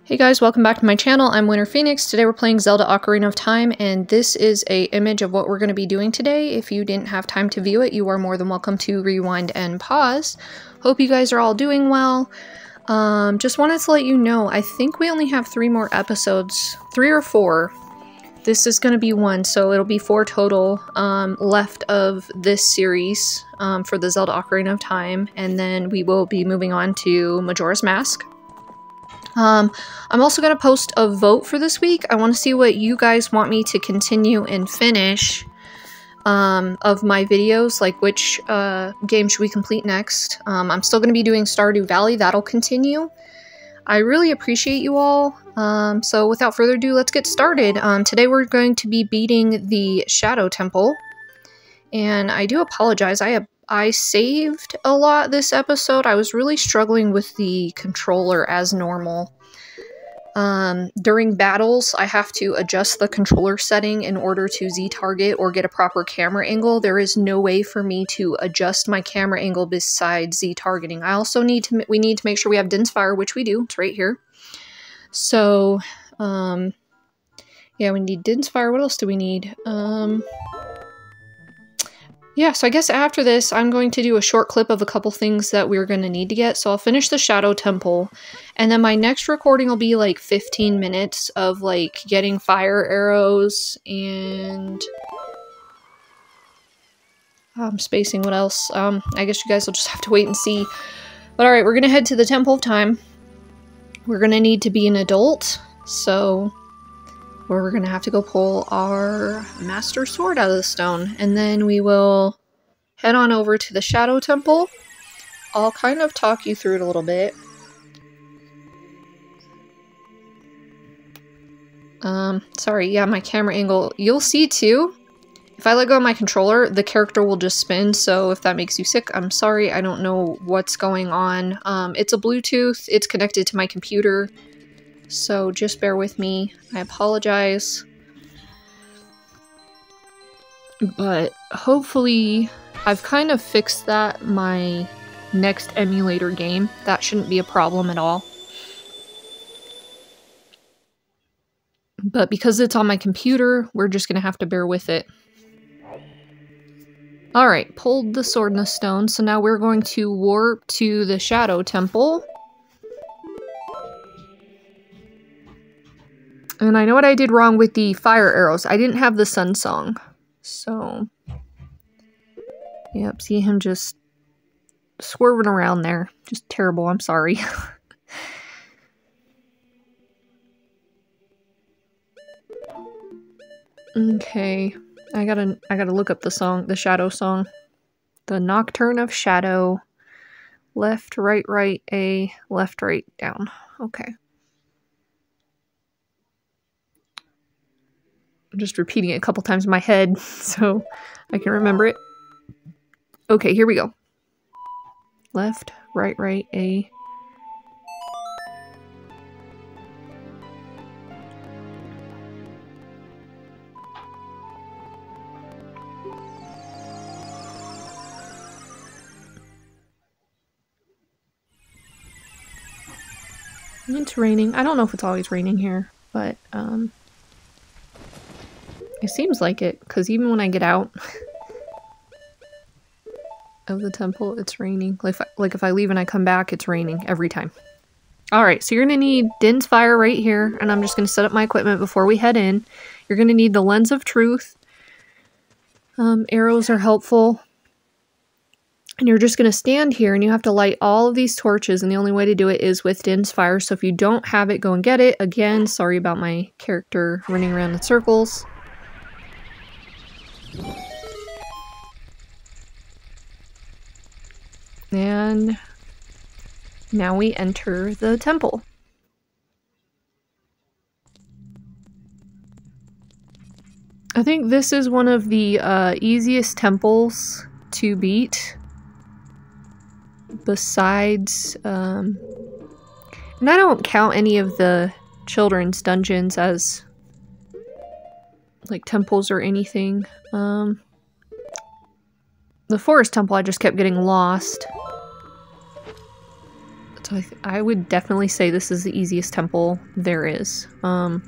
Hey guys, welcome back to my channel. I'm Winter Phoenix. Today we're playing Zelda Ocarina of Time, and this is an image of what we're going to be doing today. If you didn't have time to view it, you are more than welcome to rewind and pause. Hope you guys are all doing well. Just wanted to let you know, I think we only have 3 more episodes, 3 or 4. This is going to be 1, so it'll be 4 total left of this series for the Zelda Ocarina of Time, and then we will be moving on to Majora's Mask. I'm also going to post a vote for this week. I want to see what you guys want me to continue and finish of my videos, like which game should we complete next. I'm still going to be doing Stardew Valley. That'll continue. I really appreciate you all. So without further ado, let's get started. Today we're going to be beating the Shadow Temple. And I do apologize. I saved a lot this episode. I was really struggling with the controller as normal. During battles, I have to adjust the controller setting in order to Z-target or get a proper camera angle. There is no way for me to adjust my camera angle besides Z-targeting. I also need to make sure we have Din's Fire, which we do. It's right here. So, yeah, we need Din's Fire. What else do we need? Yeah, so I guess after this, I'm going to do a short clip of a couple things that we're going to need to get. So I'll finish the Shadow Temple, and then my next recording will be like 15 minutes of like getting fire arrows and... I'm spacing what else. I guess you guys will just have to wait and see. But alright, we're going to head to the Temple of Time. We're going to need to be an adult, so... we're going to have to go pull our Master Sword out of the stone. And then we will head on over to the Shadow Temple. I'll kind of talk you through it a little bit. Sorry, yeah, my camera angle. You'll see too, if I let go of my controller, the character will just spin. So if that makes you sick, I'm sorry. I don't know what's going on. It's a Bluetooth. It's connected to my computer. So just bear with me. I apologize. But hopefully I've kind of fixed that my next emulator game. That shouldn't be a problem at all. But because it's on my computer, we're just gonna have to bear with it. Alright, pulled the sword in the stone, so now we're going to warp to the Shadow Temple. And I know what I did wrong with the fire arrows. I didn't have the sun song. So, yep, see him just swerving around there. Just terrible, I'm sorry. Okay, I gotta look up the song, the Shadow song. The Nocturne of Shadow. Left, right, A, left, right, down. Okay. I'm just repeating it a couple times in my head so I can remember it. Okay, here we go. Left, right, A. It's raining. I don't know if it's always raining here, but it seems like it, because even when I get out of the temple, it's raining. Like if I leave and I come back, it's raining every time. Alright, so you're going to need Din's Fire right here, and I'm just going to set up my equipment before we head in. You're going to need the Lens of Truth. Arrows are helpful. And you're just going to stand here, and you have to light all of these torches, and the only way to do it is with Din's Fire. So if you don't have it, go and get it. Again, sorry about my character running around in circles. And now we enter the temple. I think this is one of the easiest temples to beat. Besides, and I don't count any of the children's dungeons as like temples or anything. The forest temple, I just kept getting lost. So I would definitely say this is the easiest temple there is. And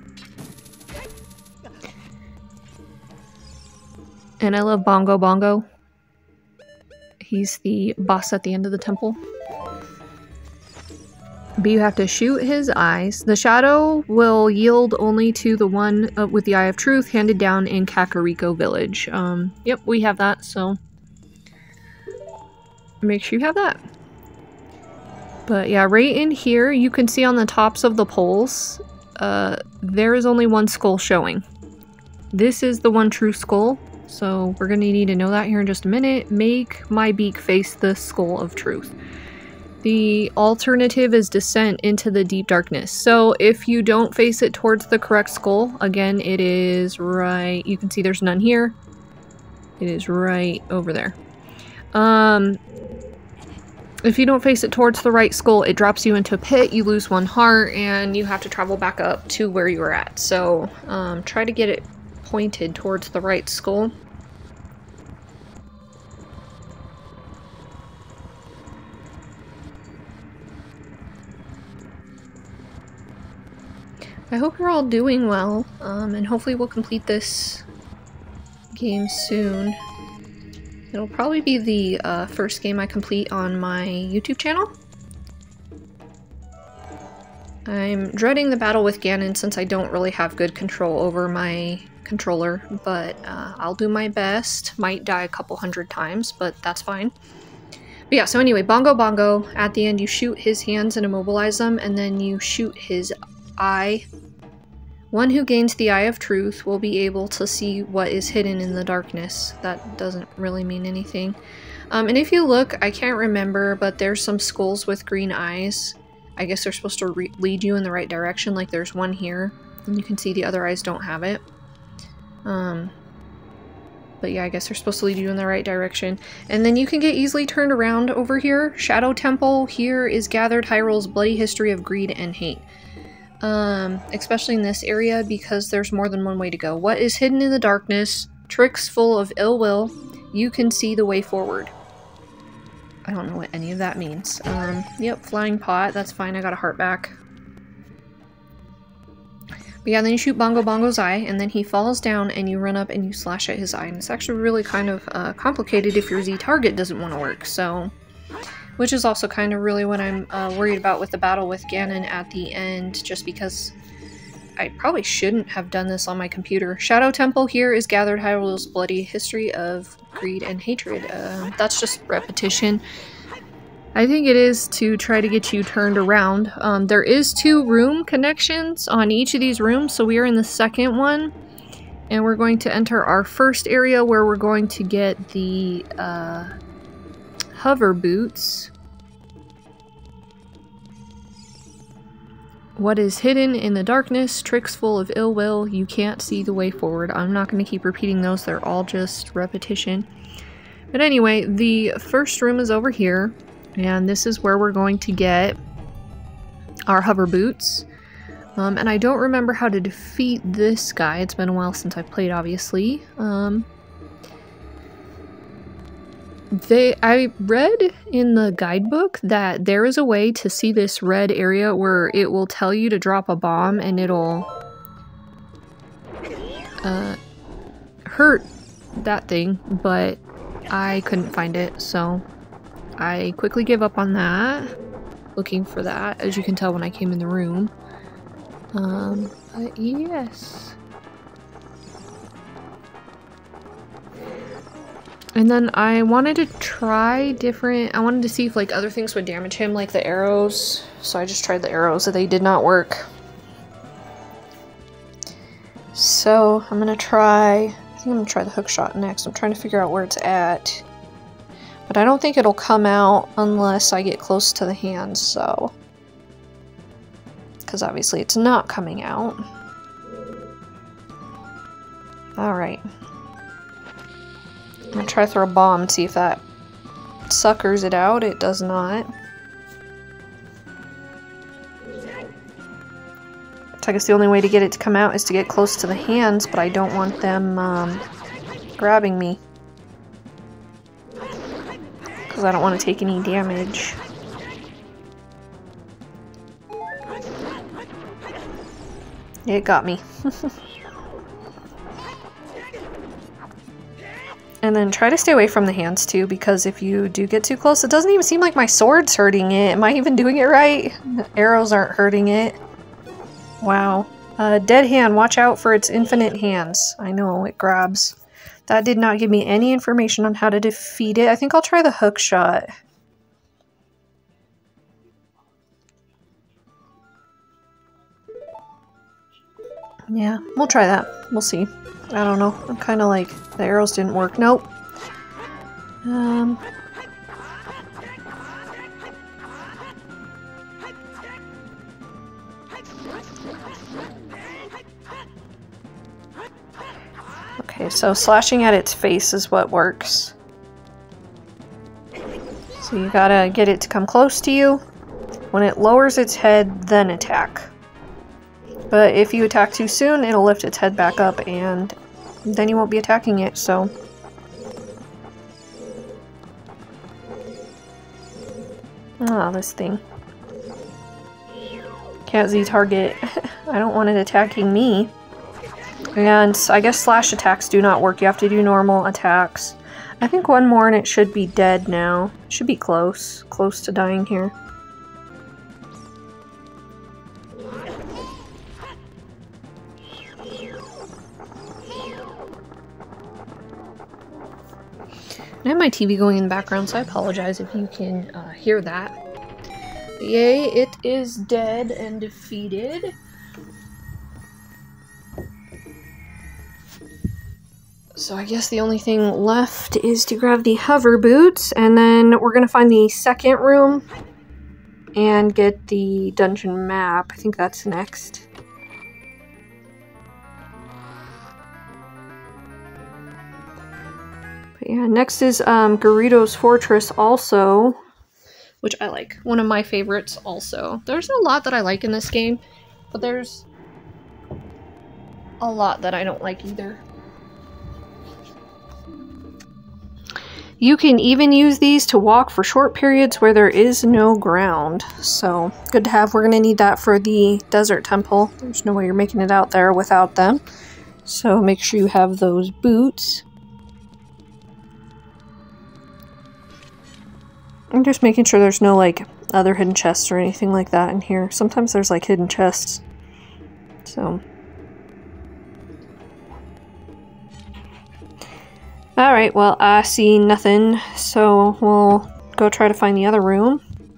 I love Bongo Bongo. He's the boss at the end of the temple. But you have to shoot his eyes. The shadow will yield only to the one with the Eye of Truth handed down in Kakariko Village. Yep, we have that, so make sure you have that. But yeah, right in here, you can see on the tops of the poles, there is only one skull showing. This is the one true skull, so we're going to need to know that here in just a minute. Make my beak face the skull of truth. The alternative is descent into the deep darkness. So if you don't face it towards the correct skull, again, it is right, you can see there's none here. It is right over there. If you don't face it towards the right skull, it drops you into a pit, you lose 1 heart, and you have to travel back up to where you were at. So try to get it pointed towards the right skull. I hope you're all doing well, and hopefully we'll complete this game soon. It'll probably be the first game I complete on my YouTube channel. I'm dreading the battle with Ganon since I don't really have good control over my controller, but I'll do my best. Might die a couple 100 times, but that's fine. But yeah, so anyway, Bongo Bongo, at the end you shoot his hands and immobilize them, and then you shoot his eye. One who gains the Eye of Truth will be able to see what is hidden in the darkness. That doesn't really mean anything. And if you look, I can't remember, but there's some skulls with green eyes. I guess they're supposed to lead you in the right direction, like there's one here. And you can see the other eyes don't have it. But yeah, I guess they're supposed to lead you in the right direction. And then you can get easily turned around over here. Shadow Temple, here is gathered Hyrule's bloody history of greed and hate. Especially in this area because there's more than one way to go. What is hidden in the darkness, tricks full of ill will, you can see the way forward. I don't know what any of that means. Yep, flying pot, that's fine, I got a heart back. But yeah, then you shoot Bongo Bongo's eye, and then he falls down and you run up and you slash at his eye. And it's actually really kind of complicated if your Z target doesn't want to work, so... Which is also kind of really what I'm worried about with the battle with Ganon at the end, just because I probably shouldn't have done this on my computer. Shadow Temple here is gathered Hyrule's bloody history of greed and hatred. That's just repetition. I think it is to try to get you turned around. There is 2 room connections on each of these rooms, so we are in the second one. And we're going to enter our first area where we're going to get the hover boots. What is hidden in the darkness, tricks full of ill will, you can't see the way forward. I'm not going to keep repeating those, they're all just repetition. But anyway, the first room is over here, and this is where we're going to get our hover boots. And I don't remember how to defeat this guy, it's been a while since I've played, obviously. I read in the guidebook that there is a way to see this red area where it will tell you to drop a bomb and it'll hurt that thing, but I couldn't find it, so I quickly gave up on that, looking for that, as you can tell when I came in the room. But yes. And then I wanted to try I wanted to see if like other things would damage him, like the arrows. So I just tried the arrows, and they did not work. So I'm gonna try, I think I'm gonna try the hook shot next. I'm trying to figure out where it's at. But I don't think it'll come out unless I get close to the hands, so. Because obviously it's not coming out. Alright. I'm gonna try to throw a bomb and see if that suckers it out. It does not. So I guess the only way to get it to come out is to get close to the hands, but I don't want them grabbing me. Because I don't want to take any damage. It got me. And then try to stay away from the hands too, because if you do get too close, it doesn't even seem like my sword's hurting it. Am I even doing it right? The arrows aren't hurting it. Wow. Dead hand, watch out for its infinite hands. I know, it grabs. That did not give me any information on how to defeat it. I think I'll try the hook shot. Yeah, we'll try that. We'll see. I don't know. I'm kind of like, the arrows didn't work. Nope. Okay, so slashing at its face is what works. So you gotta get it to come close to you. When it lowers its head, then attack. But if you attack too soon, it'll lift its head back up and then you won't be attacking it, so. Ah, this thing. Can't Z-target. I don't want it attacking me. And I guess slash attacks do not work. You have to do normal attacks. I think one more and it should be dead now. It should be close. Close to dying here. I have my TV going in the background, so I apologize if you can hear that. But yay, it is dead and defeated. So I guess the only thing left is to grab the hover boots, and then we're gonna find the second room and get the dungeon map. I think that's next. But yeah, next is Gerudo's Fortress also, which I like. One of my favorites also. There's a lot that I like in this game, but there's a lot that I don't like either. You can even use these to walk for short periods where there is no ground. So, good to have. We're going to need that for the desert temple. There's no way you're making it out there without them. So, make sure you have those boots. I'm just making sure there's no, like, other hidden chests or anything like that in here. Sometimes there's, like, hidden chests. So. Alright, well, I see nothing, so we'll go try to find the other room.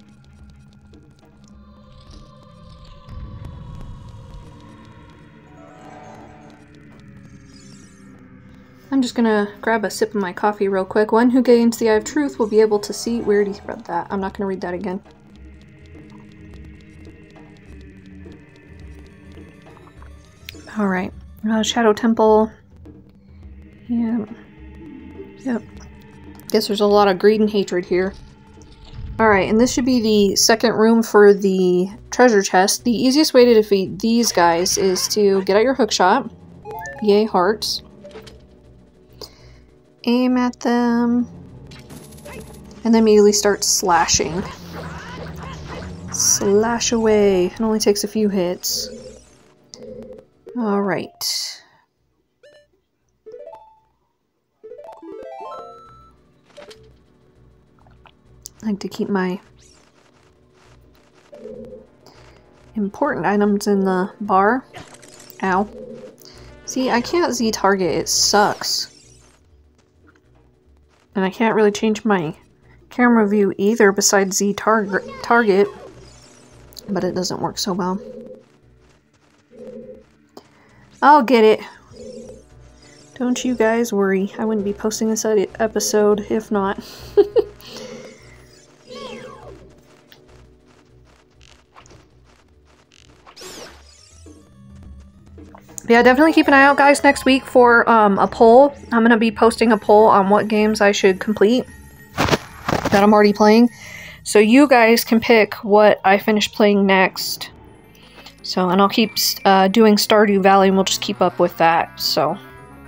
I'm just gonna grab a sip of my coffee real quick. One who gains the Eye of Truth will be able to see... We already read that. I'm not gonna read that again. Alright, Shadow Temple. Yeah. Yep. Guess there's a lot of greed and hatred here. Alright, and this should be the second room for the treasure chest. The easiest way to defeat these guys is to get out your hookshot. Yay, hearts. Aim at them. And then immediately start slashing. Slash away. It only takes a few hits. Alright. I like to keep my important items in the bar. Ow. See, I can't Z-target, it sucks. And I can't really change my camera view either besides Z-target. But it doesn't work so well. I'll get it. Don't you guys worry. I wouldn't be posting this episode if not. Yeah, definitely keep an eye out, guys, next week for a poll. I'm going to be posting a poll on what games I should complete that I'm already playing. So you guys can pick what I finish playing next. So, and I'll keep doing Stardew Valley, and we'll just keep up with that. So,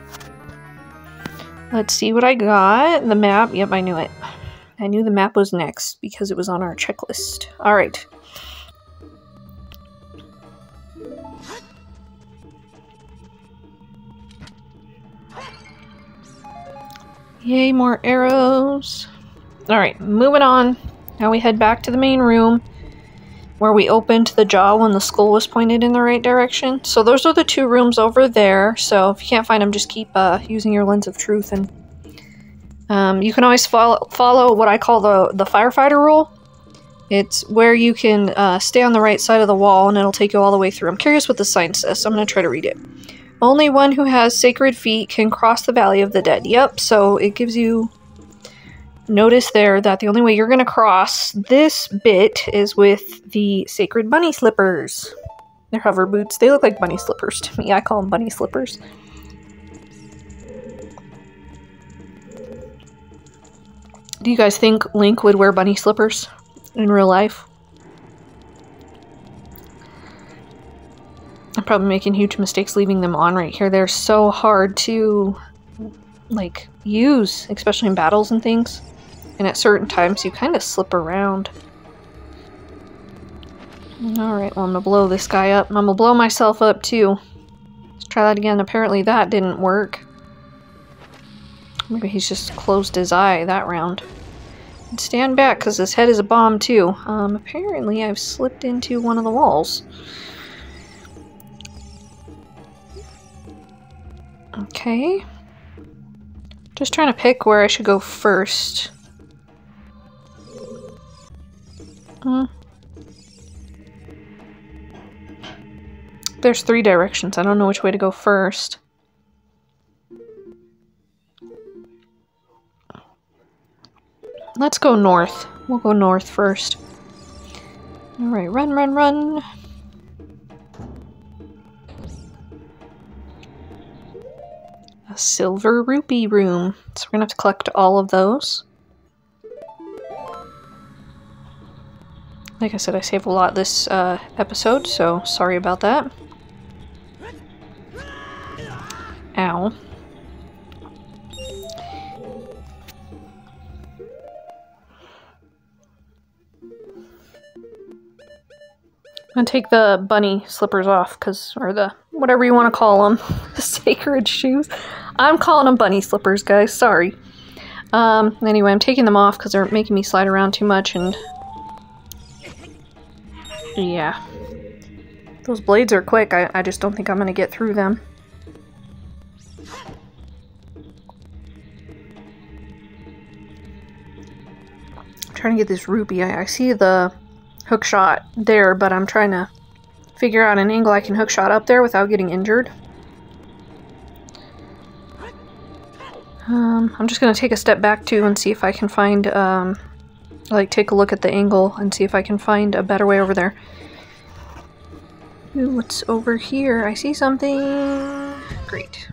let's see what I got. The map. Yep, I knew it. I knew the map was next because it was on our checklist. Alright. Yay, more arrows. Alright, moving on. Now we head back to the main room where we opened the jaw when the skull was pointed in the right direction. So those are the two rooms over there. So if you can't find them, just keep using your lens of truth. And you can always follow what I call the firefighter rule. It's where you can stay on the right side of the wall and it'll take you all the way through. I'm curious what the sign says, so I'm going to try to read it. Only one who has sacred feet can cross the Valley of the Dead. Yep, so it gives you notice there that the only way you're going to cross this bit is with the sacred bunny slippers. They're hover boots. They look like bunny slippers to me. I call them bunny slippers. Do you guys think Link would wear bunny slippers in real life? I'm probably making huge mistakes leaving them on right here. They're so hard to, like, use, especially in battles and things. And at certain times, you kind of slip around. Alright, well, I'm gonna blow this guy up. I'm gonna blow myself up, too. Let's try that again. Apparently that didn't work. Maybe he's just closed his eye that round. And stand back, because his head is a bomb, too. Apparently I've slipped into one of the walls. Okay. Just trying to pick where I should go first. There's 3 directions. I don't know which way to go first. Let's go north. We'll go north first. Alright, run, run, run. A silver rupee room. So we're gonna have to collect all of those. Like I said, I saved a lot this episode, so sorry about that. Ow. I'm gonna take the bunny slippers off, or the, whatever you want to call them, sacred shoes. I'm calling them bunny slippers, guys, sorry. Anyway, I'm taking them off because they're making me slide around too much, and yeah. Those blades are quick, I just don't think I'm gonna get through them. I'm trying to get this rupee. I see the hook shot there, but I'm trying to figure out an angle I can hook shot up there without getting injured. I'm just gonna take a step back too and see if I can find, like, take a look at the angle and see if I can find a better way over there. Ooh, what's over here? I see something. Great.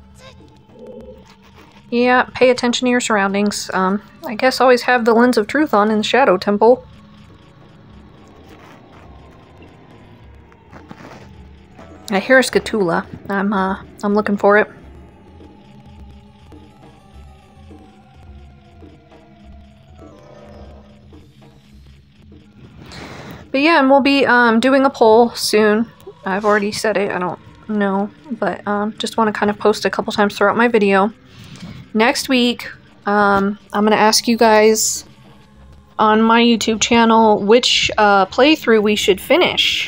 Yeah, pay attention to your surroundings. I guess always have the lens of truth on in the Shadow Temple. I hear a Scatula. I'm looking for it. But yeah, and we'll be doing a poll soon. I've already said it, I don't know, but just want to kind of post a couple times throughout my video. Next week, I'm going to ask you guys on my YouTube channel which playthrough we should finish.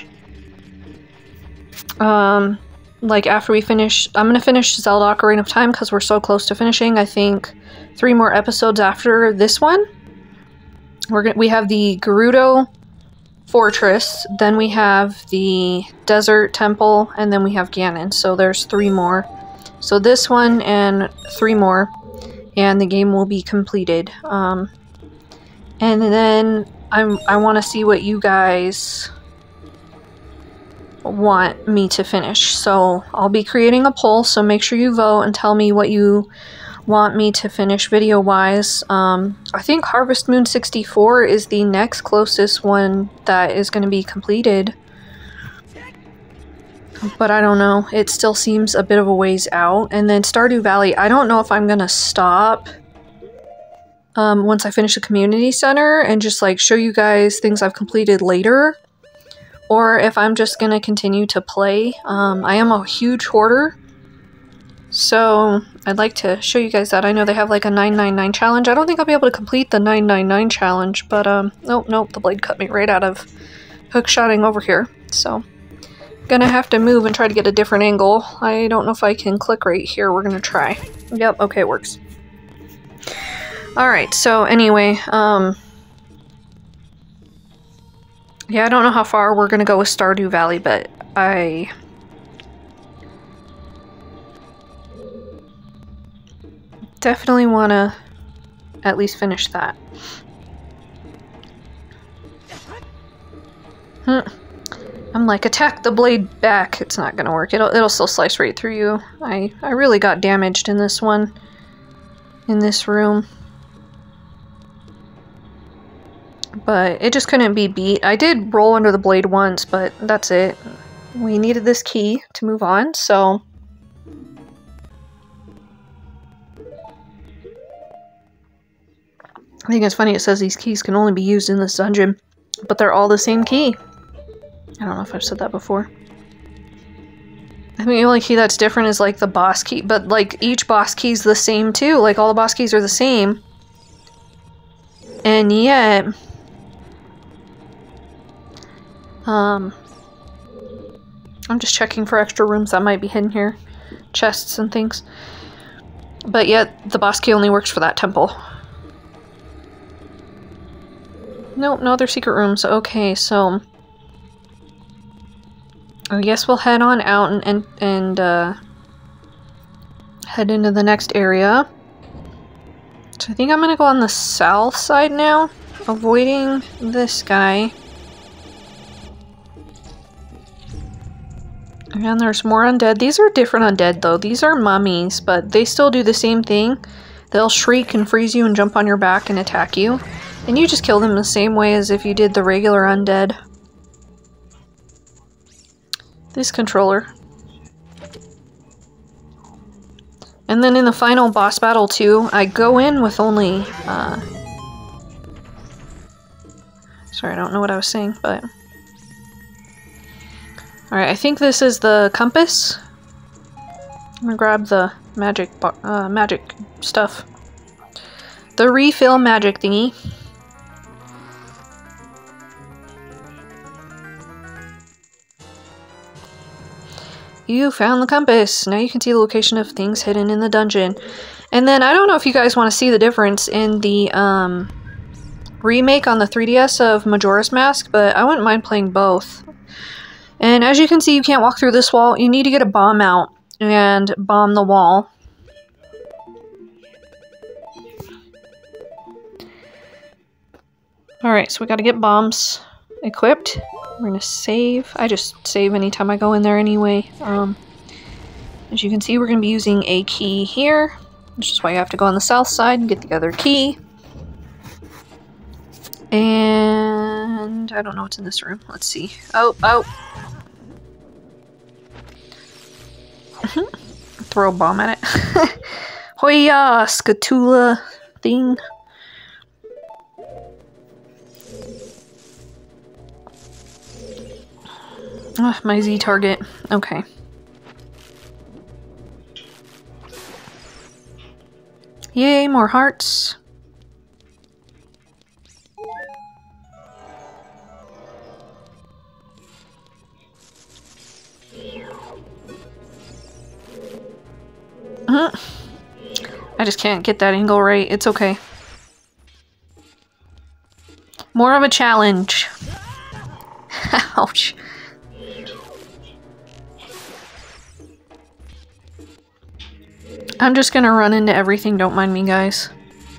Like after we finish, I'm going to finish Zelda Ocarina of Time because we're so close to finishing. I think 3 more episodes after this one. We have the Gerudo Fortress, then we have the Desert Temple, and then we have Ganon. So there's 3 more. So this one and 3 more, and the game will be completed. And then I want to see what you guys want me to finish. So I'll be creating a poll, so make sure you vote and tell me what you want me to finish video-wise. I think Harvest Moon 64 is the next closest one that is going to be completed. But I don't know. It still seems a bit of a ways out. And then Stardew Valley, I don't know if I'm going to stop once I finish the community center and just like show you guys things I've completed later. or if I'm just gonna continue to play. I am a huge hoarder, so I'd like to show you guys that. I know they have like a 999 challenge. I don't think I'll be able to complete the 999 challenge, but nope, the blade cut me right out of hookshotting over here. So gonna have to move and try to get a different angle. I don't know if I can click right here. We're gonna try. Yep, okay, it works. Alright, so anyway, yeah, I don't know how far we're gonna go with Stardew Valley, but I definitely want to at least finish that. I'm like, attack the blade back. It's not gonna work. It'll still slice right through you. I really got damaged in this one, in this room. But it just couldn't be beat. I did roll under the blade once, but that's it. We needed this key to move on, so... I think it's funny it says these keys can only be used in this dungeon, but they're all the same key. I don't know if I've said that before. I think the only key that's different is like the boss key, but like each boss key's the same too. Like all the boss keys are the same. And yet... I'm just checking for extra rooms that might be hidden here. Chests and things. But yet, the boss key only works for that temple. Nope, no other secret rooms. Okay, so... I guess we'll head on out and head into the next area. So I think I'm gonna go on the south side now, avoiding this guy. And there's more undead. These are different undead though. These are mummies, but they still do the same thing. They'll shriek and freeze you and jump on your back and attack you. And you just kill them the same way as if you did the regular undead. This controller. And then in the final boss battle too, I go in with only, sorry, I don't know what I was saying, but... Alright, I think this is the compass. I'm gonna grab the magic stuff. The refill magic thingy. You found the compass. Now you can see the location of things hidden in the dungeon. And then I don't know if you guys want to see the difference in the remake on the 3DS of Majora's Mask, but I wouldn't mind playing both. And as you can see, you can't walk through this wall. You need to get a bomb out and bomb the wall. Alright, so we gotta get bombs equipped. We're gonna save. I just save anytime I go in there anyway. As you can see, we're gonna be using a key here, which is why you have to go on the south side and get the other key. And I don't know what's in this room. Let's see. Oh. Throw a bomb at it. Hoya, scatula thing. My Z target. Okay. Yay, more hearts. I just can't get that angle right. It's okay. More of a challenge. Ouch. I'm just gonna run into everything, don't mind me, guys.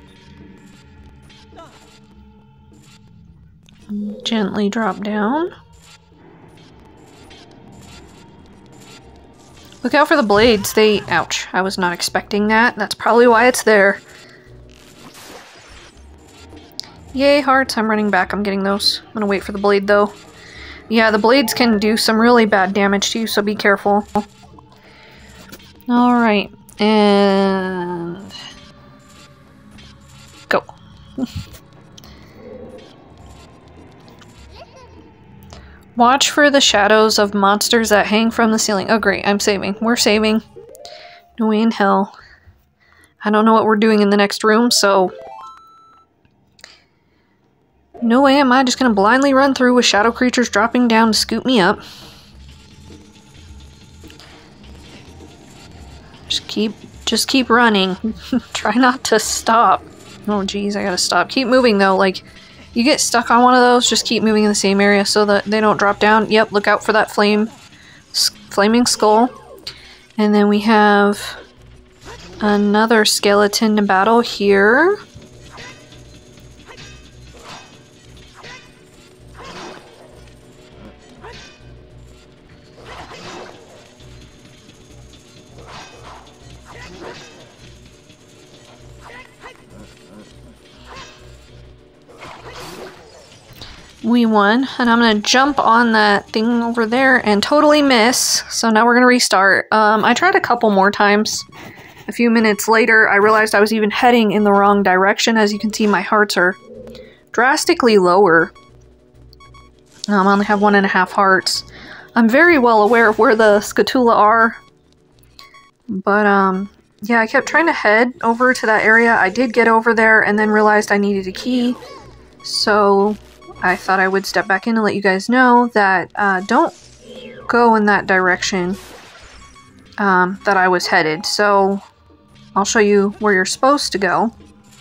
Gently drop down. Look out for the blades, they... Ouch, I was not expecting that. That's probably why it's there. Yay, hearts, I'm running back, I'm getting those. I'm gonna wait for the blade, though. Yeah, the blades can do some really bad damage to you, so be careful. Alright, and... go. Watch for the shadows of monsters that hang from the ceiling. Oh great, I'm saving. We're saving. No way in hell. I don't know what we're doing in the next room, so... no way am I just gonna blindly run through with shadow creatures dropping down to scoop me up. Just keep running. Try not to stop. Oh geez, I gotta stop. Keep moving though, like, you get stuck on one of those, just keep moving in the same area so that they don't drop down. Yep, look out for that flaming skull. And then we have another skeleton to battle here. We won, and I'm gonna jump on that thing over there and totally miss. So now we're gonna restart. I tried a couple more times. A few minutes later, I realized I was even heading in the wrong direction. As you can see, my hearts are drastically lower. I only have 1.5 hearts. I'm very well aware of where the Scatula are. But, yeah, I kept trying to head over to that area. I did get over there and then realized I needed a key. So I thought I would step back in and let you guys know that don't go in that direction that I was headed. So I'll show you where you're supposed to go.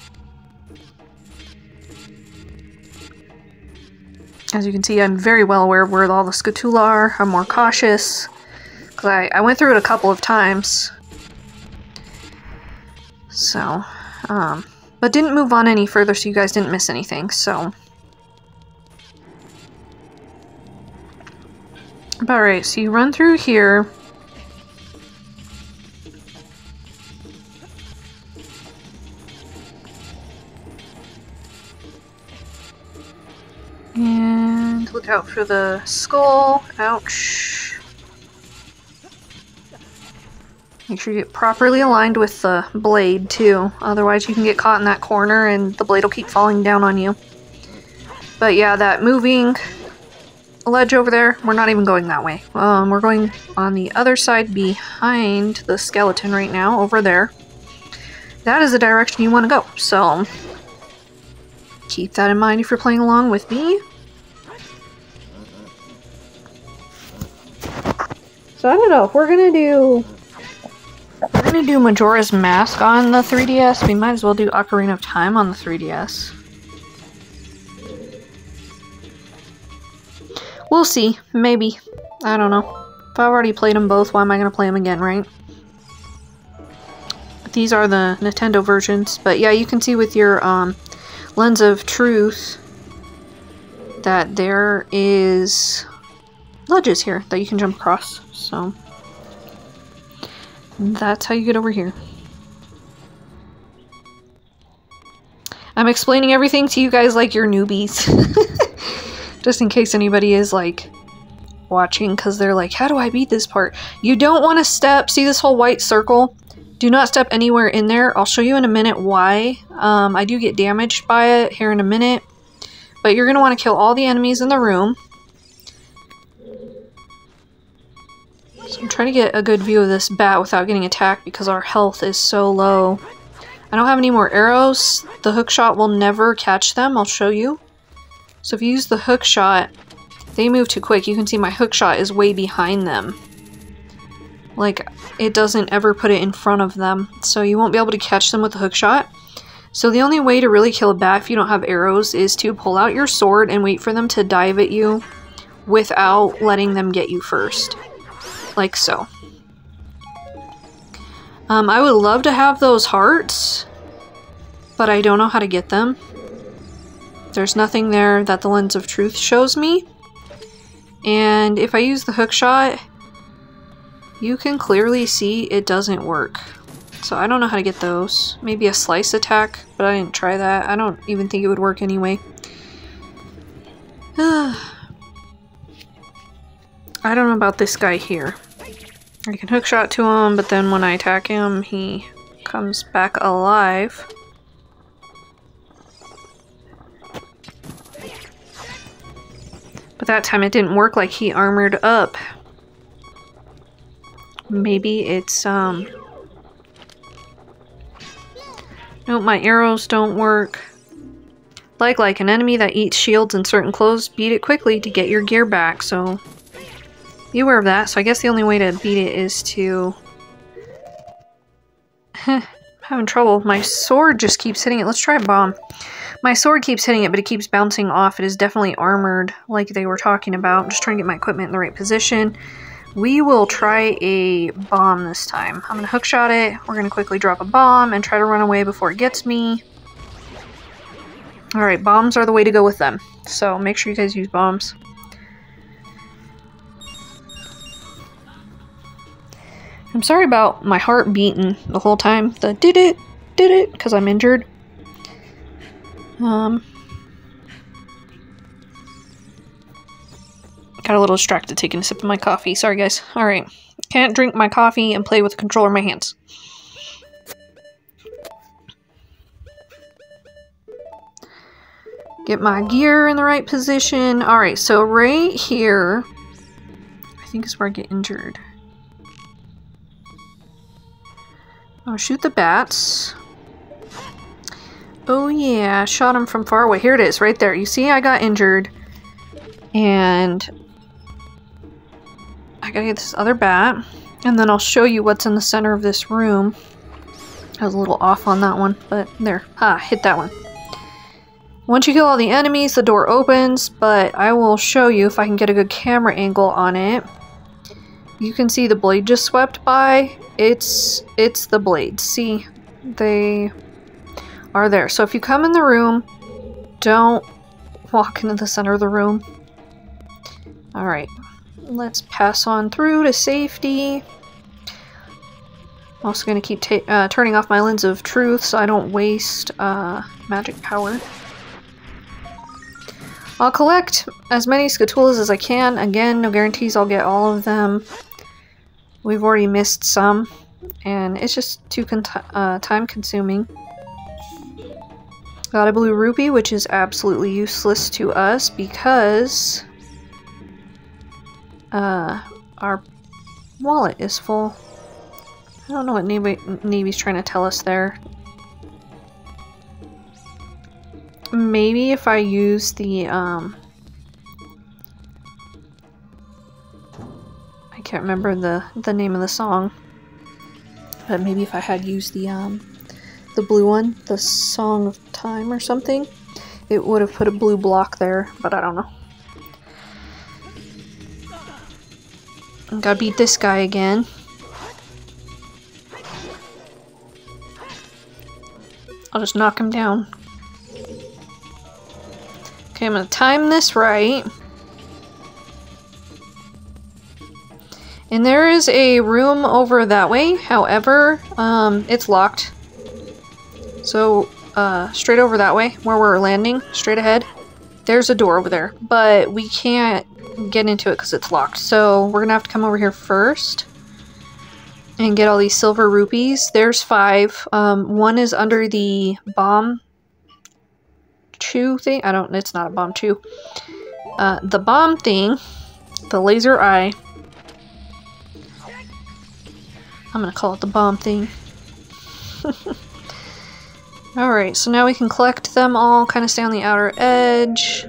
As you can see, I'm very well aware of where all the Scatula are. I'm more cautious because I went through it a couple of times. So, but didn't move on any further so you guys didn't miss anything, so. Alright, so you run through here. And look out for the skull. Ouch. Make sure you get properly aligned with the blade too. Otherwise you can get caught in that corner and the blade will keep falling down on you. But yeah, that moving ledge over there, we're not even going that way. We're going on the other side behind the skeleton right now, over there. That is the direction you want to go, so keep that in mind if you're playing along with me. So I don't know if we're gonna do Majora's Mask on the 3DS. We might as well do Ocarina of Time on the 3DS. We'll see. Maybe. I don't know. If I've already played them both, why am I going to play them again, right? These are the Nintendo versions. But yeah, you can see with your Lens of Truth that there is ledges here that you can jump across. So that's how you get over here. I'm explaining everything to you guys like you're newbies. Just in case anybody is like watching because they're like, how do I beat this part? You don't want to step, see this whole white circle? Do not step anywhere in there. I'll show you in a minute why. I do get damaged by it here in a minute. But you're going to want to kill all the enemies in the room. So I'm trying to get a good view of this bat without getting attacked because our health is so low. I don't have any more arrows. The hook shot will never catch them. I'll show you. So if you use the hook shot, they move too quick. You can see my hook shot is way behind them. Like, it doesn't ever put it in front of them. So you won't be able to catch them with the hook shot. So the only way to really kill a bat if you don't have arrows is to pull out your sword and wait for them to dive at you without letting them get you first. Like so. I would love to have those hearts, but I don't know how to get them. There's nothing there that the Lens of Truth shows me. And if I use the hook shot, you can clearly see it doesn't work. So I don't know how to get those. Maybe a slice attack, but I didn't try that. I don't even think it would work anyway. I don't know about this guy here. I can hook shot to him, but then when I attack him, he comes back alive. But that time it didn't work like he armored up. Maybe it's, Nope, my arrows don't work. Like an enemy that eats shields and certain clothes, beat it quickly to get your gear back, so be aware of that. So I guess the only way to beat it is to... having trouble. My sword just keeps hitting it. Let's try a bomb. My sword keeps hitting it, but it keeps bouncing off. It is definitely armored, like they were talking about. I'm just trying to get my equipment in the right position. We will try a bomb this time. I'm going to hookshot it. We're going to quickly drop a bomb and try to run away before it gets me. Alright, bombs are the way to go with them. So make sure you guys use bombs. I'm sorry about my heart beating the whole time. The did it, because I'm injured. Got a little distracted taking a sip of my coffee. Sorry, guys. Alright. Can't drink my coffee and play with the controller in my hands. Get my gear in the right position. Alright, so right here, I think is where I get injured. I'll shoot the bats. Oh yeah, shot him from far away. Here it is, right there. You see I got injured. And I gotta get this other bat. And then I'll show you what's in the center of this room. I was a little off on that one, but there. Ha, hit that one. Once you kill all the enemies, the door opens, but I will show you if I can get a good camera angle on it. You can see the blade just swept by. It's the blades. See, they are there. So if you come in the room, don't walk into the center of the room. Alright, let's pass on through to safety. I'm also going to keep turning off my Lens of Truth so I don't waste magic power. I'll collect as many Scatullas as I can. Again, no guarantees I'll get all of them. We've already missed some, and it's just too time consuming. Got a blue rupee, which is absolutely useless to us because our wallet is full. I don't know what Navy's trying to tell us there. Maybe if I use the, I can't remember the name of the song, but maybe if I had used the blue one, the Song of Time or something, it would have put a blue block there, but I don't know. I gotta beat this guy again. I'll just knock him down. Okay, I'm gonna time this right. And there is a room over that way, however, it's locked. So, straight over that way, where we're landing, straight ahead, there's a door over there. But we can't get into it because it's locked. So, we're gonna have to come over here first and get all these silver rupees. There's 5. One is under the bomb chew thing. It's not a bomb chew. The bomb thing, the laser eye. I'm gonna call it the bomb thing. Alright, so now we can collect them all, kind of stay on the outer edge.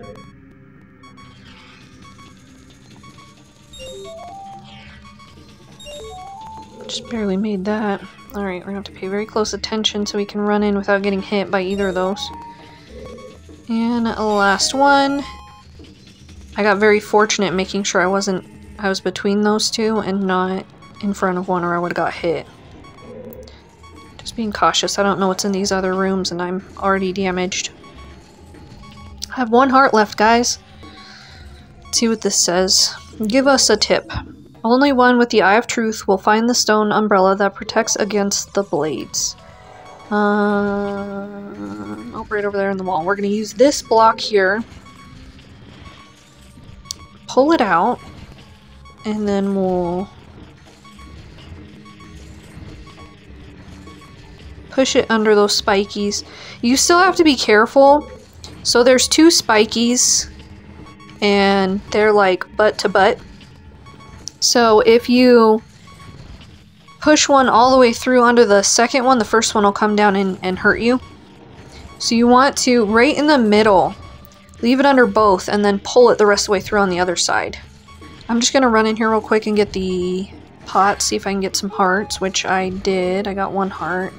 Just barely made that. Alright, we're gonna have to pay very close attention so we can run in without getting hit by either of those. And last one. I got very fortunate making sure I was between those two and not in front of one or I would have got hit. Just being cautious. I don't know what's in these other rooms and I'm already damaged. I have 1 heart left, guys. Let's see what this says. Give us a tip. Only one with the Eye of Truth will find the stone umbrella that protects against the blades. Oh, right over there in the wall. We're going to use this block here. Pull it out. And then we'll push it under those spikies. You still have to be careful. So there's 2 spikies and they're like butt to butt. So if you push one all the way through under the second one, the first one will come down and hurt you. So you want to, right in the middle, leave it under both and then pull it the rest of the way through on the other side. I'm just gonna run in here real quick and get the pot, see if I can get some hearts, which I did. I got 1 heart.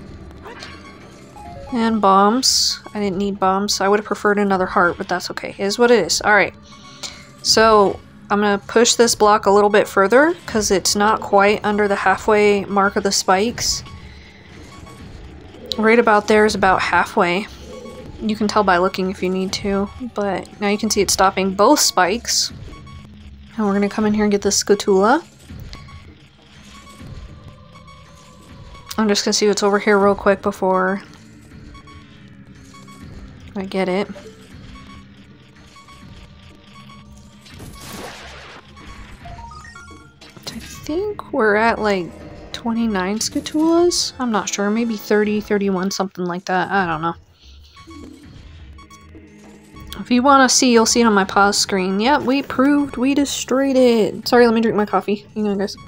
And bombs. I didn't need bombs. I would have preferred another heart, but that's okay. It is what it is. Alright. So I'm gonna push this block a little bit further because it's not quite under the halfway mark of the spikes. Right about there is about halfway. You can tell by looking if you need to, but now you can see it's stopping both spikes. And we're gonna come in here and get the Skulltula. I'm just gonna see what's over here real quick before I get it. I think we're at like 29 Skulltulas? I'm not sure, maybe 30, 31, something like that. I don't know. If you want to see, you'll see it on my pause screen. Yep, we proved we destroyed it. Sorry, let me drink my coffee. Hang on, guys.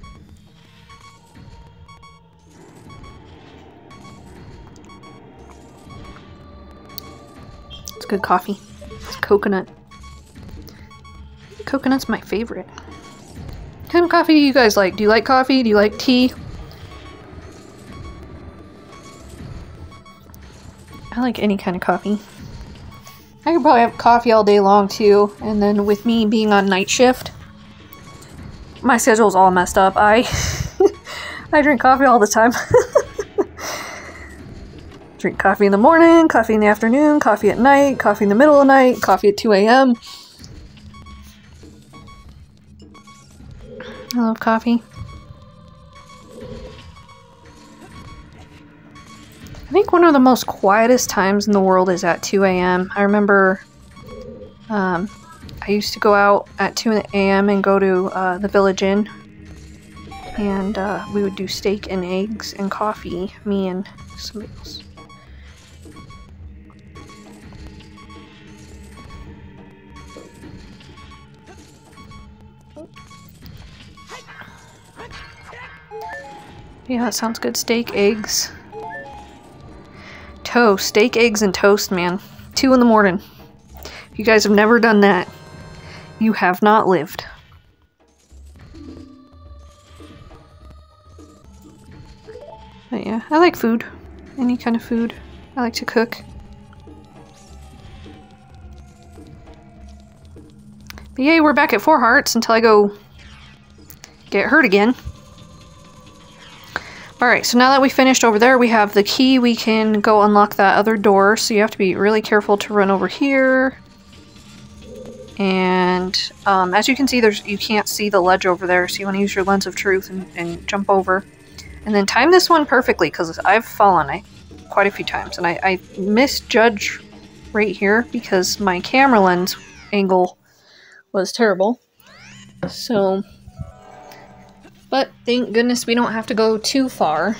It's good coffee. It's coconut. Coconut's my favorite. What kind of coffee do you guys like? Do you like coffee? Do you like tea? I like any kind of coffee. I could probably have coffee all day long too, and then with me being on night shift, my schedule's all messed up. I drink coffee all the time. Drink coffee in the morning, coffee in the afternoon, coffee at night, coffee in the middle of the night, coffee at 2 a.m. I love coffee. I think one of the most quietest times in the world is at 2 a.m. I remember I used to go out at 2 a.m. and go to the Village Inn, and we would do steak and eggs and coffee, me and somebody else. Yeah, that sounds good. Steak, eggs. Toast. Steak, eggs, and toast, man. 2 in the morning. If you guys have never done that, you have not lived. But yeah, I like food. Any kind of food. I like to cook. But yay, we're back at 4 hearts until I go get hurt again. Alright, so now that we finished over there, we have the key. We can go unlock that other door, so you have to be really careful to run over here. And as you can see, you can't see the ledge over there, so you want to use your lens of truth and jump over. And then time this one perfectly, because I've fallen quite a few times. And I misjudge right here because my camera lens angle was terrible. So... but thank goodness we don't have to go too far.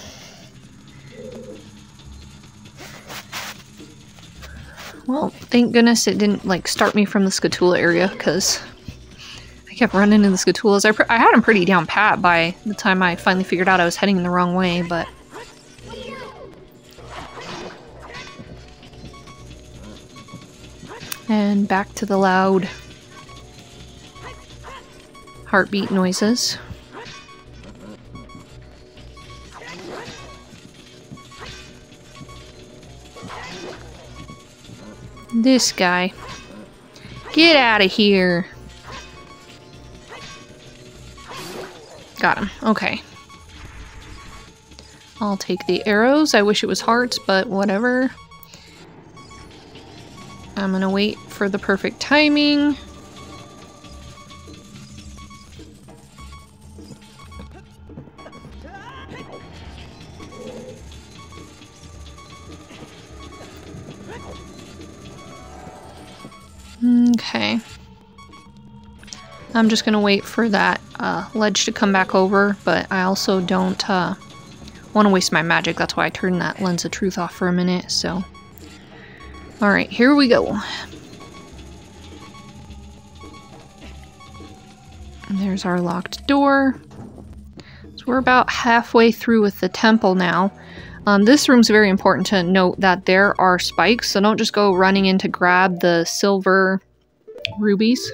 Well, thank goodness it didn't like start me from the Skulltula area, because I kept running into the Skulltulas. I had them pretty down pat by the time I finally figured out I was heading in the wrong way, but... and back to the loud heartbeat noises. This guy. Get out of here. Got him. Okay. I'll take the arrows. I wish it was hearts, but whatever. I'm gonna wait for the perfect timing. Okay. I'm just gonna wait for that ledge to come back over, but I also don't want to waste my magic. That's why I turned that lens of truth off for a minute, so... alright, here we go. And there's our locked door. So we're about halfway through with the temple now. This room's very important to note that there are spikes, so don't just go running in to grab the silver rubies.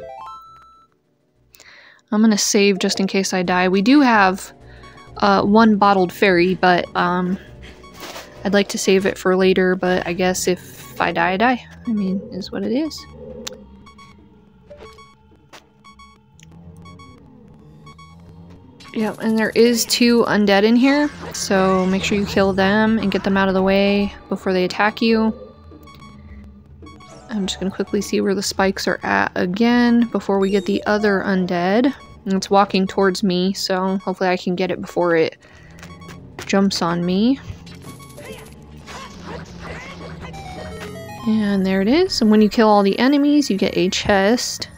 I'm gonna save just in case I die. We do have one bottled fairy, but I'd like to save it for later, but I guess if I die, I die. I mean, is what it is. Yep, and there is 2 undead in here, so make sure you kill them and get them out of the way before they attack you. I'm just gonna quickly see where the spikes are at again before we get the other undead. And it's walking towards me, so hopefully I can get it before it jumps on me. And there it is. And when you kill all the enemies, you get a chest.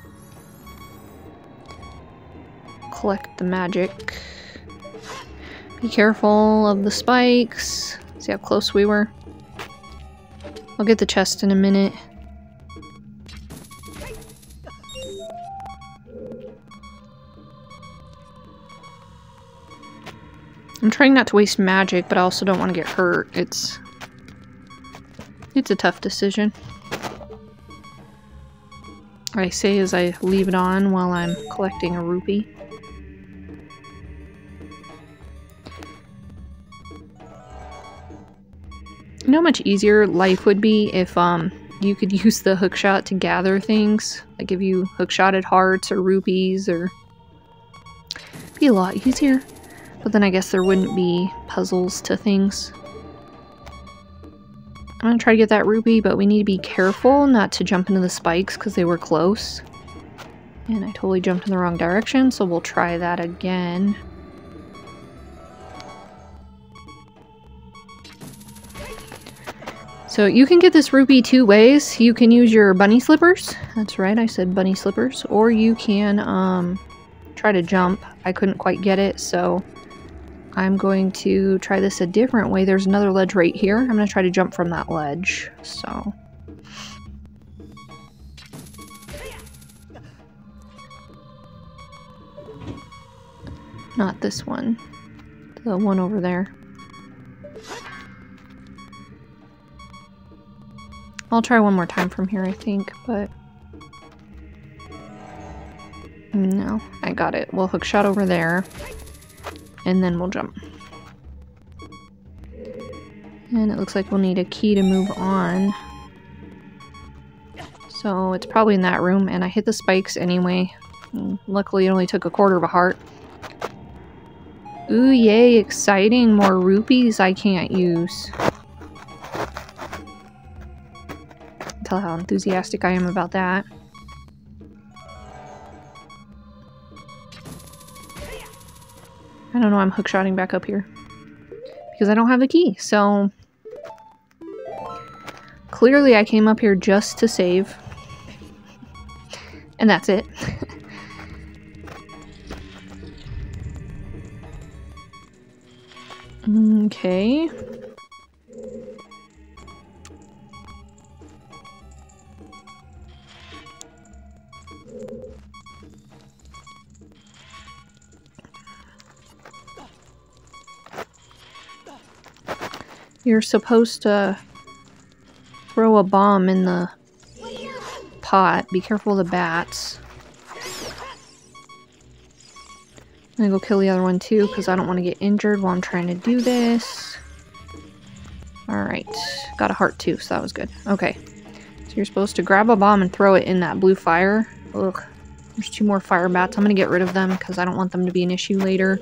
Collect the magic. Be careful of the spikes. See how close we were? I'll get the chest in a minute. I'm trying not to waste magic, but I also don't want to get hurt. It's a tough decision. I say as I leave it on while I'm collecting a rupee. You know how much easier life would be if you could use the hookshot to gather things? Like if you hookshotted hearts or rupees, or it'd be a lot easier. But then I guess there wouldn't be puzzles to things. I'm gonna try to get that rupee, but we need to be careful not to jump into the spikes because they were close. And I totally jumped in the wrong direction, so we'll try that again. So you can get this rupee 2 ways. You can use your bunny slippers. That's right, I said bunny slippers. Or you can try to jump. I couldn't quite get it, so I'm going to try this a different way. There's another ledge right here. I'm going to try to jump from that ledge. So not this one. The one over there. I'll try one more time from here, I think, but no, I got it. We'll hook shot over there, and then we'll jump. And it looks like we'll need a key to move on. So it's probably in that room, and I hit the spikes anyway. Luckily, it only took a quarter of a heart. Ooh, yay, exciting! More rupees I can't use. Tell how enthusiastic I am about that. I don't know, I'm hookshotting back up here because I don't have the key, so clearly I came up here just to save, and that's it. Okay. You're supposed to throw a bomb in the pot. Be careful of the bats. I'm gonna go kill the other one too, because I don't want to get injured while I'm trying to do this. Alright. Got a heart too, so that was good. Okay. So you're supposed to grab a bomb and throw it in that blue fire. Ugh. There's 2 more fire bats. I'm gonna get rid of them, because I don't want them to be an issue later.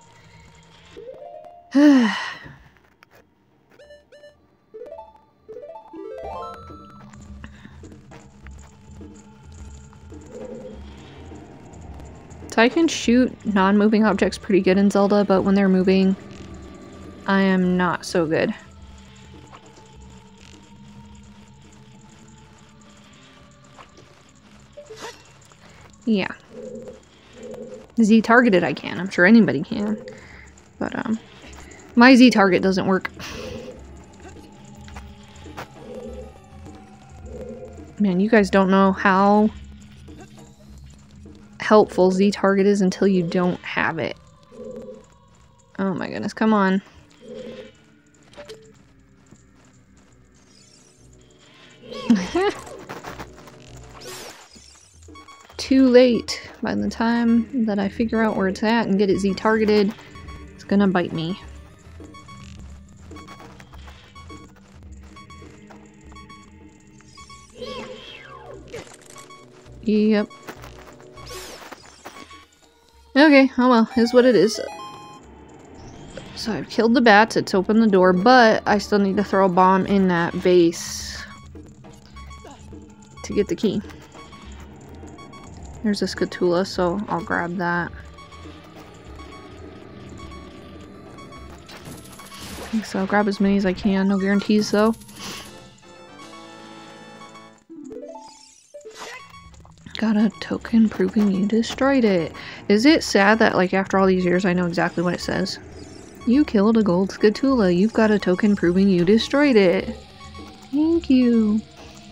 So I can shoot non-moving objects pretty good in Zelda, but when they're moving, I am not so good. Yeah. Z-targeted I can. I'm sure anybody can. But, my Z-target doesn't work. Man, you guys don't know how helpful Z target is until you don't have it. Oh my goodness, come on. Too late. By the time that I figure out where it's at and get it Z targeted, it's gonna bite me. Yep. Okay, oh well, is what it is. So I've killed the bats, it's opened the door, but I still need to throw a bomb in that vase to get the key. There's a Scatula, so I'll grab that. So I'll grab as many as I can, no guarantees though. Got a token proving you destroyed it. Is it sad that, like, after all these years I know exactly what it says? You killed a gold Scatula. You've got a token proving you destroyed it. Thank you.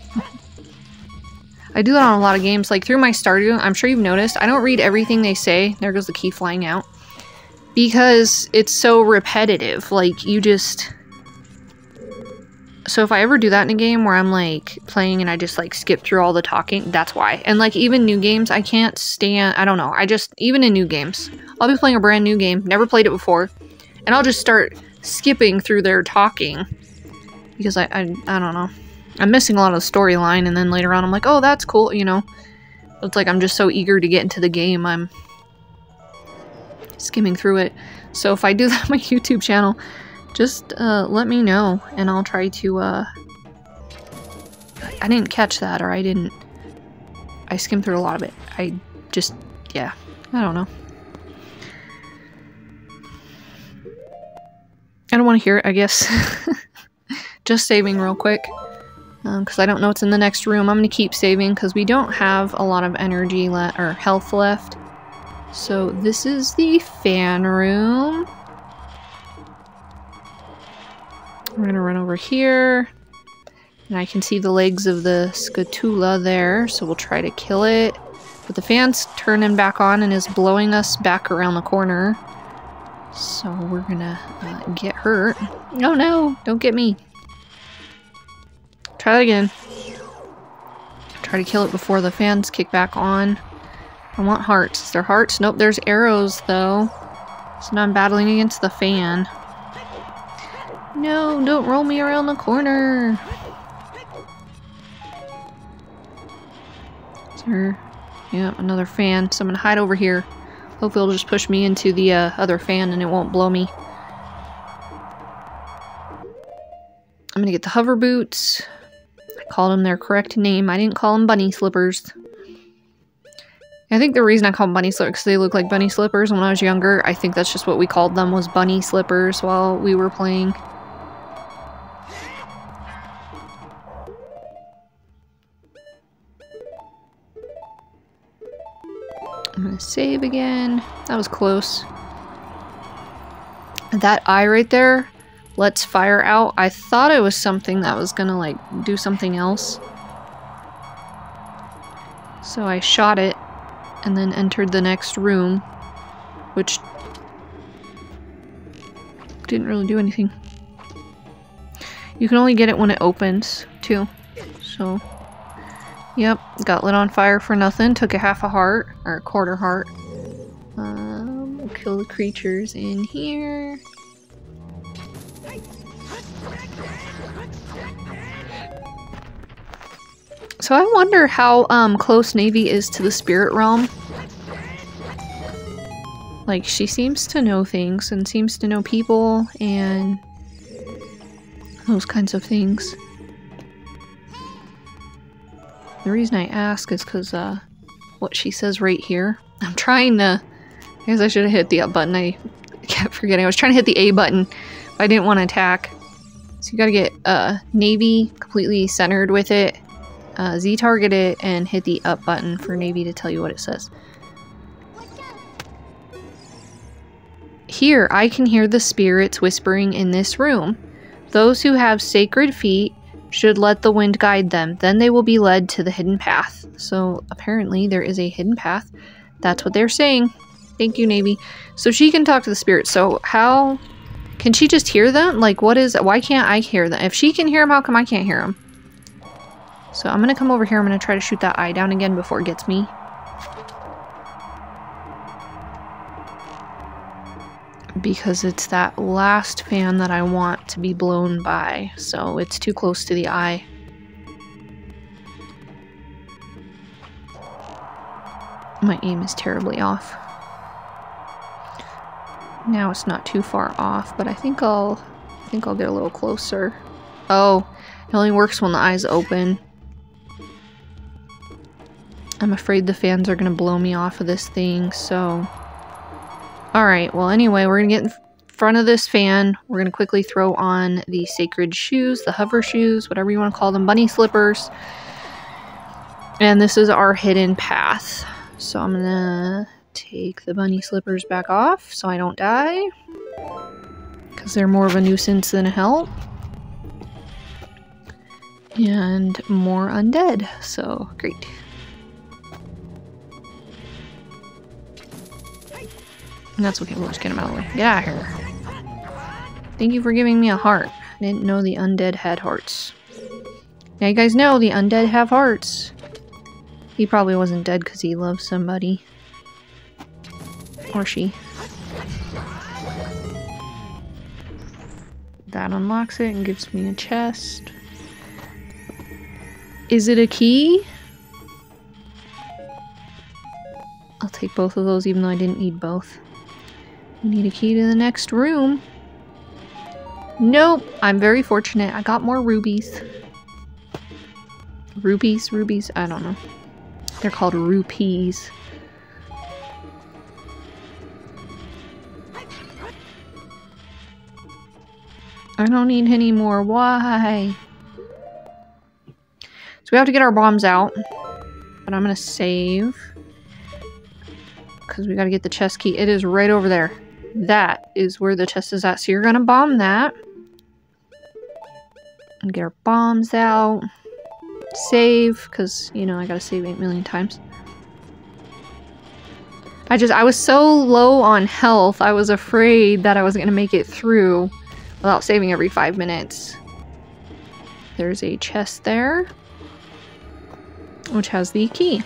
I do that on a lot of games. Like, through my Stardew, I'm sure you've noticed, I don't read everything they say. There goes the key flying out. Because it's so repetitive. Like, you just... So if I ever do that in a game where I'm like playing and I just like skip through all the talking, that's why. And like even new games, I can't stand, I don't know, even in new games, I'll be playing a brand new game, never played it before, and I'll just start skipping through their talking. Because I don't know. I'm missing a lot of the storyline, and then later on I'm like, oh, that's cool, you know. It's like I'm just so eager to get into the game, I'm skimming through it. So if I do that on my YouTube channel, just let me know, and I'll try to, I didn't catch that, or I skimmed through a lot of it. Yeah, I don't know. I don't want to hear it, I guess. Just saving real quick, because I don't know what's in the next room. I'm going to keep saving, because we don't have a lot of energy or health left. So this is the fan room. We're gonna run over here, and I can see the legs of the Scatula there, so we'll try to kill it. But the fan's turning back on and is blowing us back around the corner. So we're gonna get hurt. Oh no, don't get me. Try that again. Try to kill it before the fans kick back on. I want hearts. Is there hearts? Nope, there's arrows though. So now I'm battling against the fan. No, don't roll me around the corner. Is there... Yeah, another fan. So I'm gonna hide over here. Hopefully it'll just push me into the other fan and it won't blow me. I'm gonna get the hover boots. I called them their correct name. I didn't call them bunny slippers. I think the reason I call them bunny slippers is because they look like bunny slippers when I was younger. I think that's just what we called them, was bunny slippers while we were playing. I'm gonna save again. That was close. That eye right there lets fire out. I thought it was something that was gonna like do something else. So I shot it and then entered the next room, which didn't really do anything. You can only get it when it opens too. So yep, got lit on fire for nothing. Took a half a heart, or a quarter heart. We'll kill the creatures in here. So I wonder how close Navy is to the spirit realm. Like, she seems to know things, and seems to know people, and those kinds of things. The reason I ask is because, what she says right here. I'm trying to... I guess I should have hit the up button. I kept forgetting. I was trying to hit the A button, but I didn't want to attack. So you gotta get, Navy completely centered with it. Z-target it, and hit the up button for Navy to tell you what it says. Here, I can hear the spirits whispering in this room. Those who have sacred feet should let the wind guide them. Then they will be led to the hidden path. So apparently there is a hidden path That's what they're saying. Thank you, Navy. So she can talk to the spirits. So how... Can she just hear them? Like, what is... Why can't I hear them? If she can hear them, how come I can't hear them? So I'm gonna come over here. I'm gonna try to shoot that eye down again before it gets me. Because it's that last fan that I want to be blown by. So it's too close to the eye. My aim is terribly off. Now it's not too far off, but I think I'll get a little closer. Oh, it only works when the eye's open. I'm afraid the fans are gonna blow me off of this thing, so... Alright, well anyway, we're gonna get in front of this fan. We're gonna quickly throw on the sacred shoes, the hover shoes, whatever you want to call them, bunny slippers. And this is our hidden path. So I'm gonna take the bunny slippers back off so I don't die. Because they're more of a nuisance than a help. And more undead, so great. And that's okay, we'll just get him out of the way. Get out of here. Thank you for giving me a heart. I didn't know the undead had hearts. Now you guys know the undead have hearts. He probably wasn't dead because he loves somebody. Or she. That unlocks it and gives me a chest. Is it a key? I'll take both of those even though I didn't need both. We need a key to the next room. Nope. I'm very fortunate. I got more rubies. Rubies? Rubies? I don't know. They're called rupees. I don't need any more. Why? So we have to get our bombs out. But I'm gonna save. Because we gotta get the chest key. It is right over there. That is where the chest is at. So you're gonna bomb that. And get our bombs out. Save. Because, you know, I gotta save 8 million times. I was so low on health. I was afraid that I wasn't gonna make it through without saving every 5 minutes. There's a chest there. Which has the key.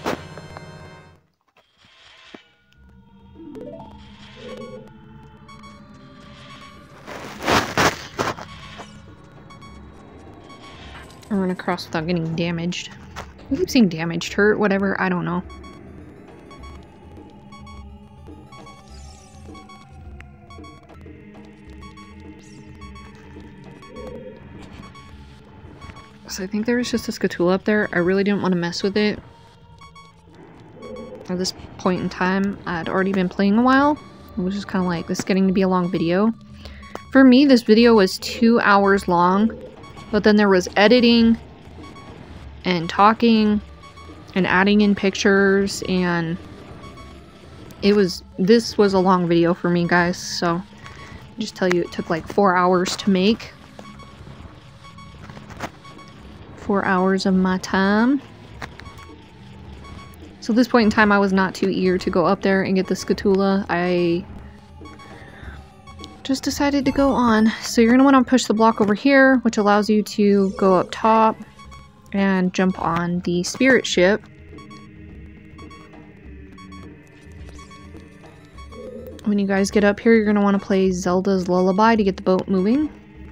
I run across without getting damaged. I keep saying damaged, hurt, whatever, I don't know. So I think there was just a Scatoula up there. I really didn't want to mess with it. At this point in time, I'd already been playing a while. It was just kind of like, this is getting to be a long video. For me, this video was 2 hours long. But then there was editing and talking and adding in pictures, and this was a long video for me, guys. So I'll just tell you, it took like 4 hours to make. 4 hours of my time. So at this point in time, I was not too eager to go up there and get the Scatoula. I just decided to go on. So you're going to want to push the block over here, which allows you to go up top and jump on the spirit ship. When you guys get up here, you're going to want to play Zelda's Lullaby to get the boat moving.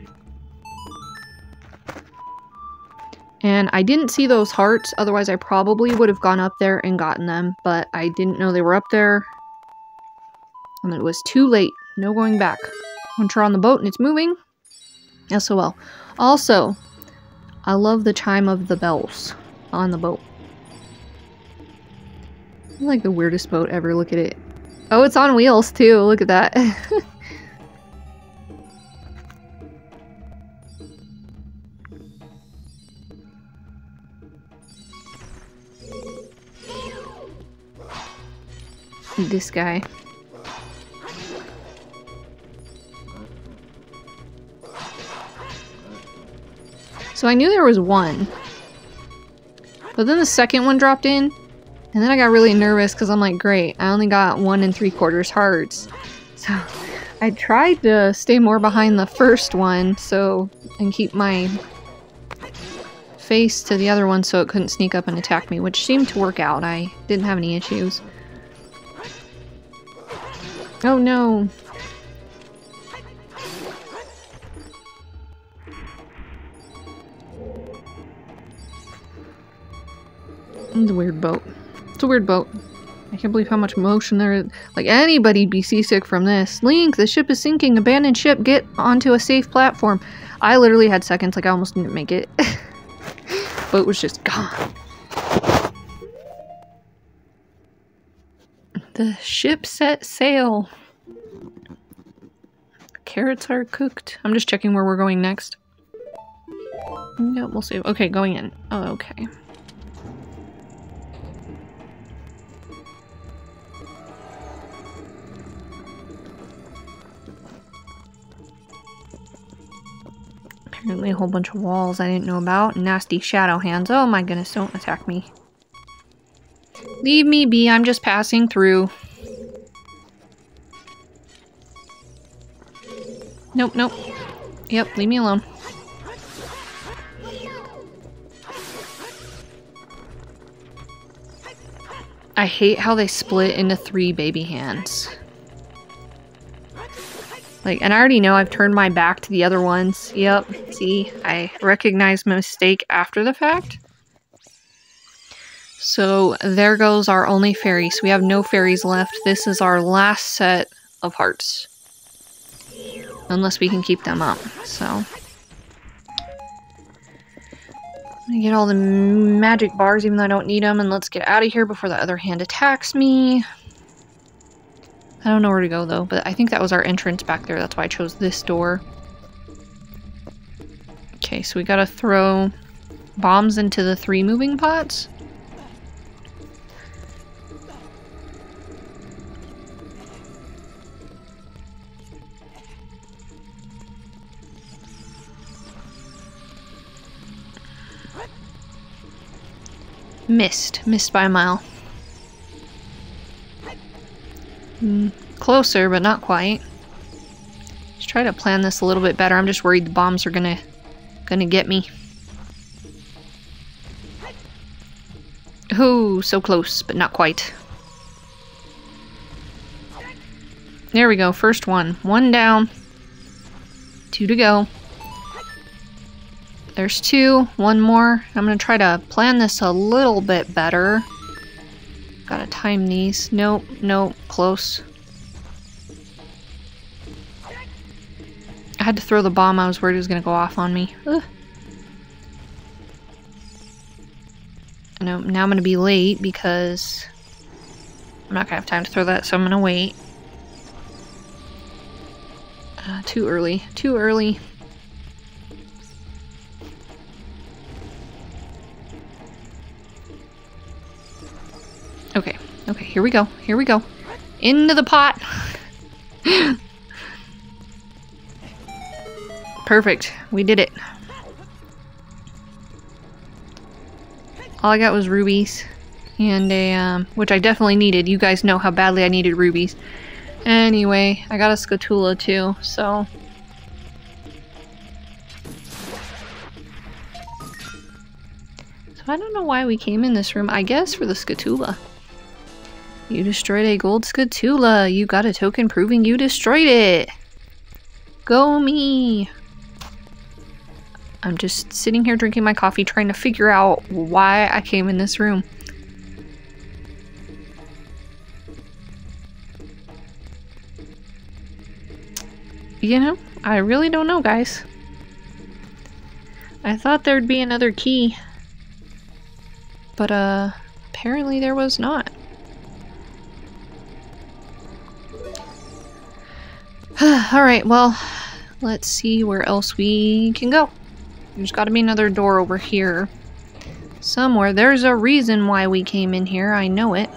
And I didn't see those hearts, otherwise I probably would have gone up there and gotten them, but I didn't know they were up there. And it was too late. No going back. Once you're on the boat and it's moving, SOL. Also, I love the chime of the bells on the boat. I like the weirdest boat ever. Look at it. Oh, it's on wheels too. Look at that. This guy. So I knew there was one. But then the second one dropped in. And then I got really nervous because I'm like, great, I only got 1 3/4 hearts. So I tried to stay more behind the first one and keep my face to the other one so it couldn't sneak up and attack me, which seemed to work out. I didn't have any issues. Oh no! It's a weird boat. It's a weird boat. I can't believe how much motion there is. Like, anybody'd be seasick from this. Link, the ship is sinking. Abandoned ship. Get onto a safe platform. I literally had seconds. Like, I almost didn't make it. Boat was just gone. The ship set sail. Carrots are cooked. I'm just checking where we're going next. No, we'll see. Okay, going in. Oh, okay. Apparently a whole bunch of walls I didn't know about. Nasty shadow hands. Oh my goodness, don't attack me. Leave me be, I'm just passing through. Nope, nope. Yep, leave me alone. I hate how they split into 3 baby hands. Like, and I already know I've turned my back to the other ones. Yep, see, I recognized my mistake after the fact. So there goes our only fairy. So we have no fairies left. This is our last set of hearts. Unless we can keep them up, so. I'm gonna get all the magic bars even though I don't need them, and let's get out of here before the other hand attacks me. I don't know where to go though, but I think that was our entrance back there. That's why I chose this door. Okay, so we gotta throw bombs into the 3 moving pots. Missed by a mile. Closer, but not quite. Let's try to plan this a little bit better. I'm just worried the bombs are gonna get me. Oh, so close, but not quite. There we go, first one. 1 down. 2 to go. There's 2, 1 more. I'm gonna try to plan this a little bit better. Gotta time these. Nope, nope, close. I had to throw the bomb. I was worried it was gonna go off on me. Ugh. No, now I'm gonna be late because I'm not gonna have time to throw that, so I'm gonna wait. Too early. Too early. Okay, okay, here we go. Here we go. Into the pot! Perfect. We did it. All I got was rubies. And a, which I definitely needed. You guys know how badly I needed rubies. Anyway, I got a Scatula too, so... So I don't know why we came in this room. I guess for the Scatula. You destroyed a gold Scatula. You got a token proving you destroyed it. Go me. I'm just sitting here drinking my coffee trying to figure out why I came in this room. You know, I really don't know, guys. I thought there'd be another key. But, apparently there was not. Alright, well, let's see where else we can go. There's gotta be another door over here. Somewhere. There's a reason why we came in here, I know it.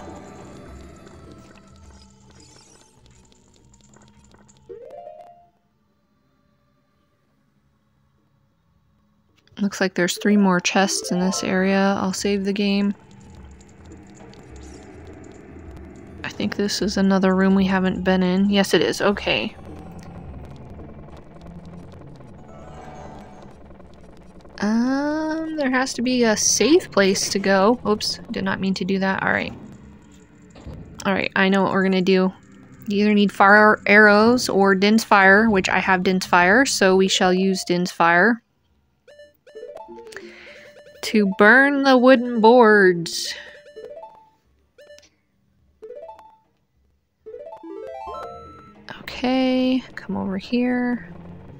Looks like there's 3 more chests in this area. I'll save the game. think this is another room we haven't been in. Yes, it is. Okay. There has to be a safe place to go. Oops, did not mean to do that. Alright. Alright, I know what we're gonna do. You either need fire arrows or Din's fire, which I have Din's fire, so we shall use Din's fire to burn the wooden boards. Okay, come over here.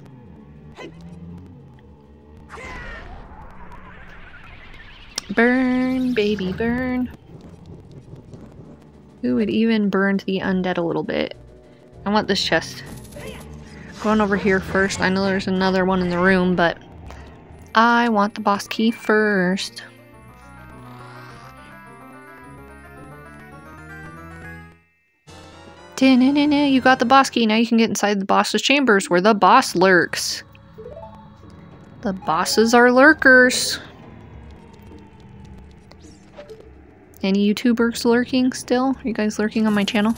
Burn, baby, burn. Ooh, it even burned the undead a little bit. I want this chest. Going over here first. I know there's another one in the room, but I want the boss key first. You got the boss key. Now you can get inside the boss's chambers where the boss lurks. The bosses are lurkers. Any YouTubers lurking still? Are you guys lurking on my channel?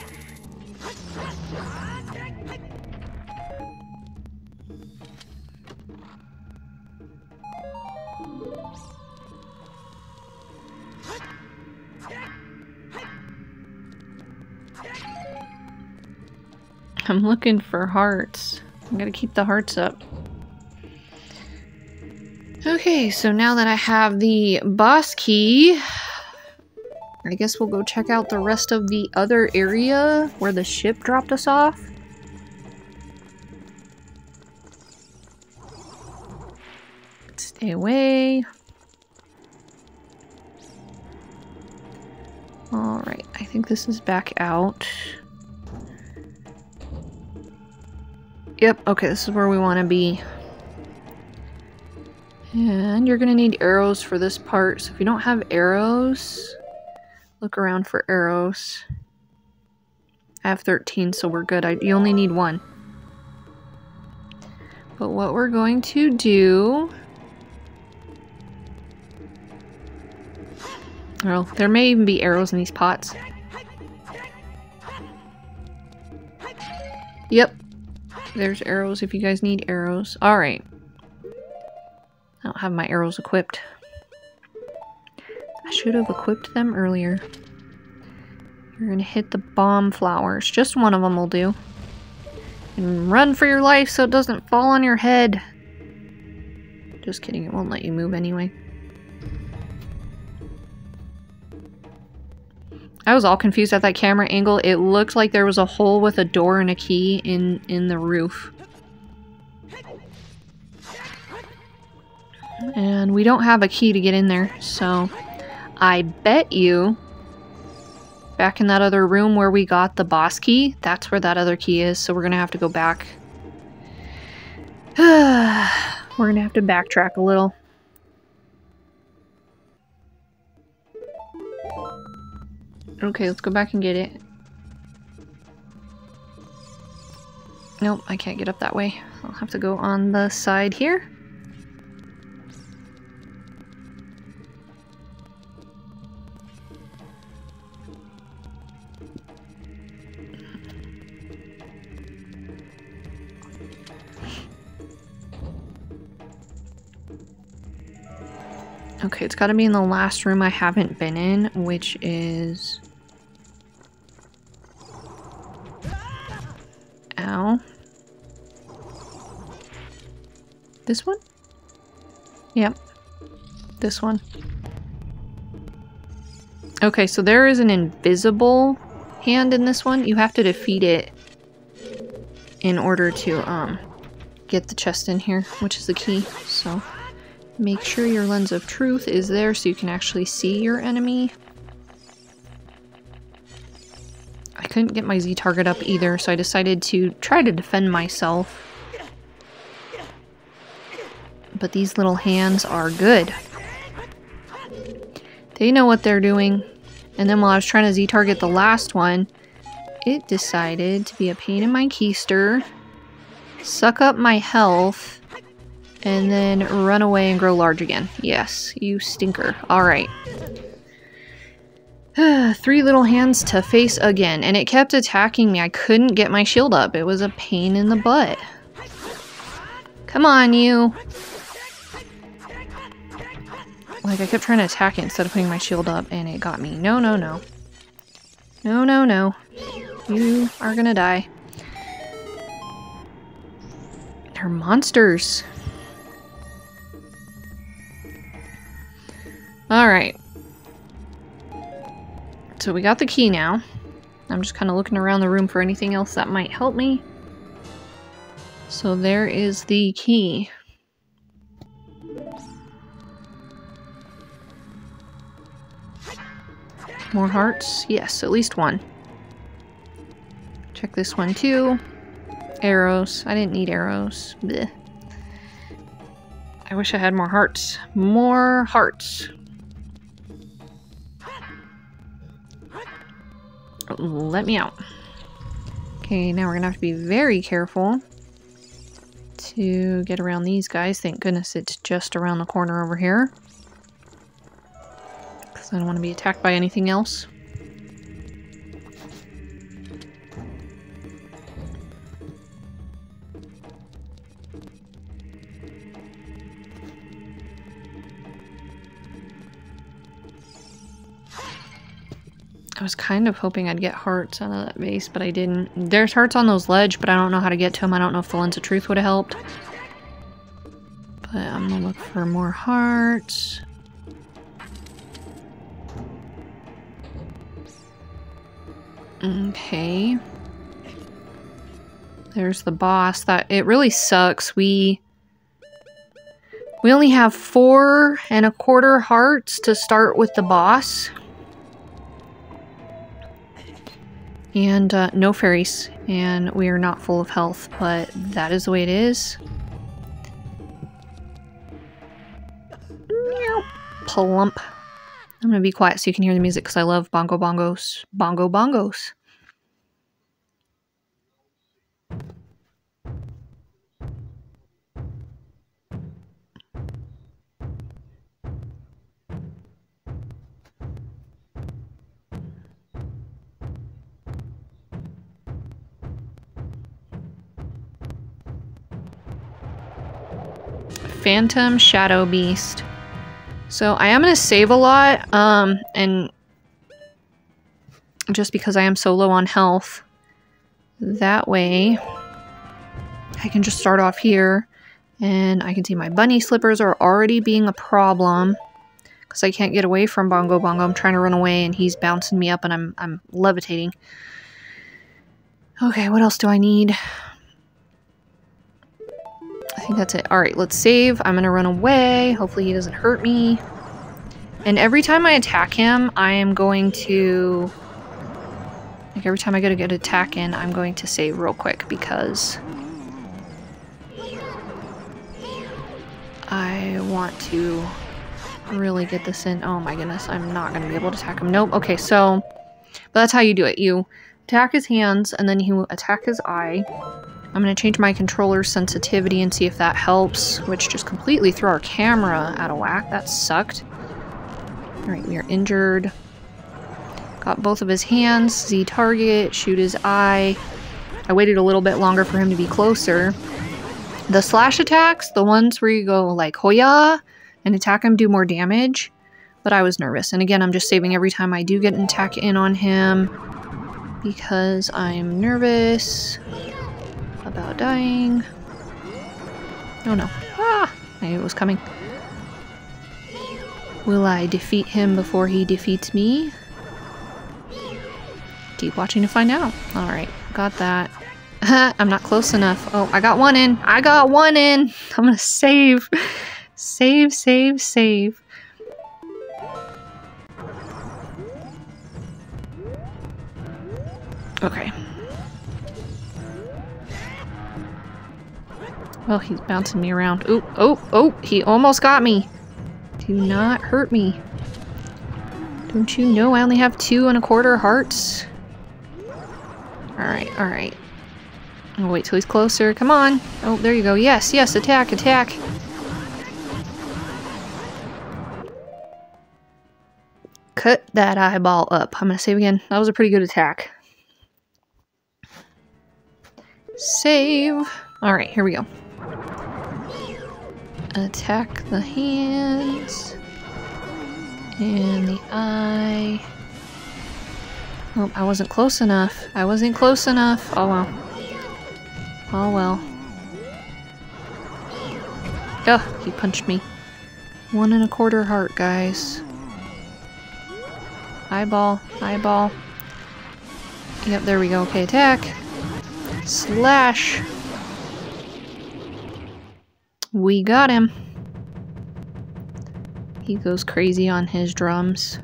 I'm looking for hearts. I gotta keep the hearts up. Okay, so now that I have the boss key, I guess we'll go check out the rest of the other area where the ship dropped us off. Stay away. Alright, I think this is back out. Yep, okay, this is where we want to be. And you're gonna need arrows for this part, so if you don't have arrows, look around for arrows. I have 13, so we're good. You only need one. But what we're going to do... Well, there may even be arrows in these pots. Yep. There's arrows if you guys need arrows. Alright. I don't have my arrows equipped. I should have equipped them earlier. You're gonna hit the bomb flowers. Just one of them will do. And run for your life so it doesn't fall on your head. Just kidding, it won't let you move anyway. I was all confused at that camera angle. It looked like there was a hole with a door and a key in the roof. And we don't have a key to get in there, so I bet you back in that other room where we got the boss key, that's where that other key is, so we're gonna have to go back. We're gonna have to backtrack a little. Okay, let's go back and get it. Nope, I can't get up that way. I'll have to go on the side here. Okay, it's got to be in the last room I haven't been in, which is... Ow. This one? Yep. This one. Okay, so there is an invisible hand in this one. You have to defeat it in order to get the chest in here, which is the key. So make sure your lens of truth is there so you can actually see your enemy. I couldn't get my Z target up either, so I decided to try to defend myself. But these little hands are good. They know what they're doing. And then while I was trying to Z target the last one, it decided to be a pain in my keister, suck up my health, and then run away and grow large again. Yes, you stinker. Alright. 3 little hands to face again, and it kept attacking me. I couldn't get my shield up. It was a pain in the butt. Come on, you. Like, I kept trying to attack it instead of putting my shield up, and it got me. No, no, no. No, no, no. You are gonna die. They're monsters. Alright. So we got the key now. I'm just kind of looking around the room for anything else that might help me. So there is the key. More hearts? Yes, at least one. Check this one too. Arrows. I didn't need arrows. Blech. I wish I had more hearts. More hearts. Let me out. Okay, now we're gonna have to be very careful to get around these guys. Thank goodness it's just around the corner over here. Because I don't want to be attacked by anything else. I was kind of hoping I'd get hearts out of that base, but I didn't. There's hearts on those ledge, but I don't know how to get to them. I don't know if the Lens of Truth would have helped. But I'm gonna look for more hearts. Okay. There's the boss. It really sucks. We only have 4 1/4 hearts to start with the boss. And no fairies, and we are not full of health, but that is the way it is. Plump. I'm gonna be quiet so you can hear the music because I love bongo bongos. Bongo bongos. Phantom Shadow Beast. So I am going to save a lot, and just because I am so low on health, that way I can just start off here, and I can see my bunny slippers are already being a problem because I can't get away from Bongo Bongo. I'm trying to run away and he's bouncing me up and I'm levitating. Okay, what else do I need? I think that's it. Alright, let's save. I'm gonna run away. Hopefully he doesn't hurt me. And every time I attack him, I am going to... Like, every time I get a good attack in, I'm going to save real quick because... I want to really get this in. Oh my goodness, I'm not gonna be able to attack him. Nope. Okay, so... But that's how you do it. You attack his hands, and then you attack his eye. I'm going to change my controller sensitivity and see if that helps, which just completely threw our camera out of whack. That sucked. Alright, we are injured. Got both of his hands. Z target, shoot his eye. I waited a little bit longer for him to be closer. The slash attacks, the ones where you go like Hoya and attack him, do more damage. But I was nervous. And again, I'm just saving every time I do get an attack in on him because I'm nervous about dying. Oh no. Ah! I knew it was coming. Will I defeat him before he defeats me? Keep watching to find out. Alright, got that. I'm not close enough. Oh, I got one in. I got one in! I'm gonna save. Save, save, save. Okay. Well, he's bouncing me around. Ooh, oh, oh, he almost got me. Do not hurt me. Don't you know I only have 2 1/4 hearts? Alright, alright. I'll wait till he's closer. Come on. Oh, there you go. Yes, yes, attack, attack. cut that eyeball up. I'm gonna save again. That was a pretty good attack. Save. Alright, here we go. Attack the hands. And the eye. Oh, I wasn't close enough. I wasn't close enough. Oh well. Oh well. Oh, he punched me. 1 1/4 heart, guys. Eyeball. Eyeball. Yep, there we go. Okay, attack. Slash. We got him. He goes crazy on his drums.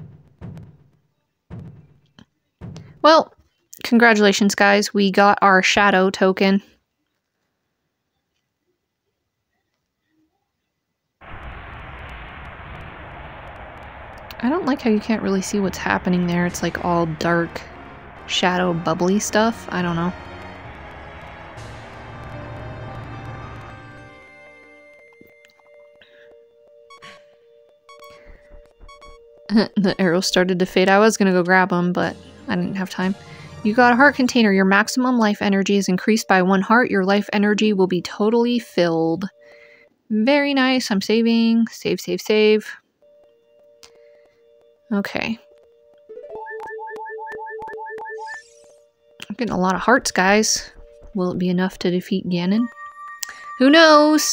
Well, congratulations, guys. We got our shadow token. I don't like how you can't really see what's happening there. It's like all dark, shadow, bubbly stuff. I don't know. The arrow started to fade. I was gonna go grab them, but I didn't have time. You got a heart container. Your maximum life energy is increased by 1 heart. Your life energy will be totally filled. Very nice. I'm saving. Save, save, save. Okay. I'm getting a lot of hearts, guys. Will it be enough to defeat Ganon? Who knows?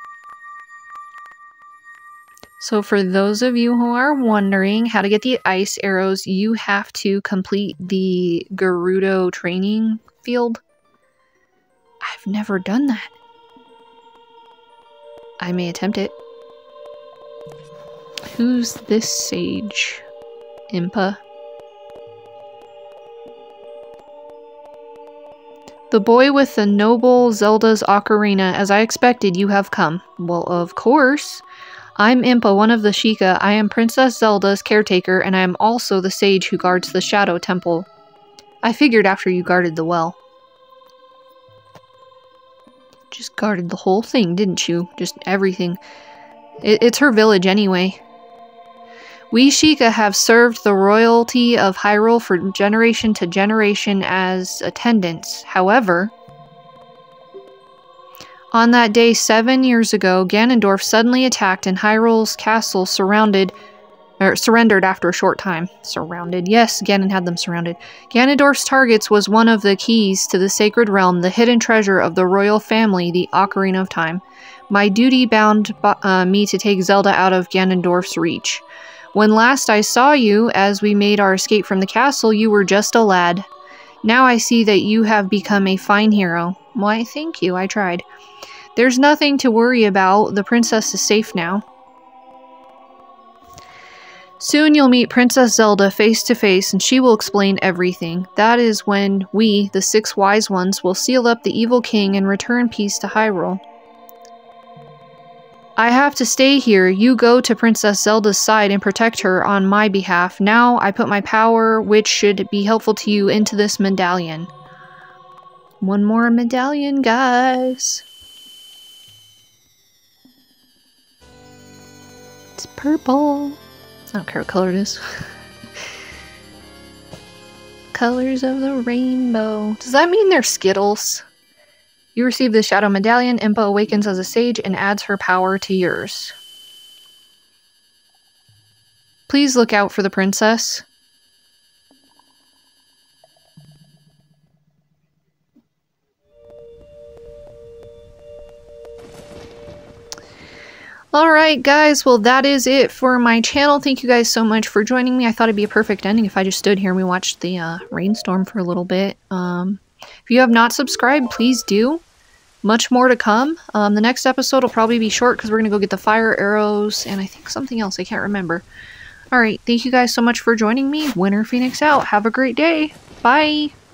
So for those of you who are wondering how to get the ice arrows, you have to complete the Gerudo training field. I've never done that. I may attempt it. Who's this sage? Impa? The boy with the noble Zelda's ocarina. As I expected, you have come. Well, of course. I'm Impa, one of the Sheikah. I am Princess Zelda's caretaker, and I am also the sage who guards the Shadow Temple. I figured after you guarded the well. Just guarded the whole thing, didn't you? Just everything. It's her village anyway. We Sheikah have served the royalty of Hyrule for generation to generation as attendants. However, on that day 7 years ago, Ganondorf suddenly attacked and Hyrule's castle surrendered after a short time. Surrounded. Yes, Ganon had them surrounded. Ganondorf's targets was one of the keys to the sacred realm, the hidden treasure of the royal family, the Ocarina of Time. My duty bound me to take Zelda out of Ganondorf's reach. When last I saw you, as we made our escape from the castle, you were just a lad. Now I see that you have become a fine hero. Why, thank you, I tried. There's nothing to worry about. The princess is safe now. Soon you'll meet Princess Zelda face to face, and she will explain everything. That is when we, the 6 wise ones, will seal up the evil king and return peace to Hyrule. I have to stay here. You go to Princess Zelda's side and protect her on my behalf. Now I put my power, which should be helpful to you, into this medallion. One more medallion, guys. It's purple. I don't care what color it is. Colors of the rainbow. Does that mean they're Skittles? You receive the Shadow Medallion. Impa awakens as a sage and adds her power to yours. Please look out for the princess. Alright guys, well that is it for my channel. Thank you guys so much for joining me. I thought it'd be a perfect ending if I just stood here and we watched the rainstorm for a little bit. If you have not subscribed, please do. Much more to come. The next episode will probably be short because we're going to go get the fire arrows and I think something else. I can't remember. Alright, thank you guys so much for joining me. Winter Phoenix out. Have a great day. Bye!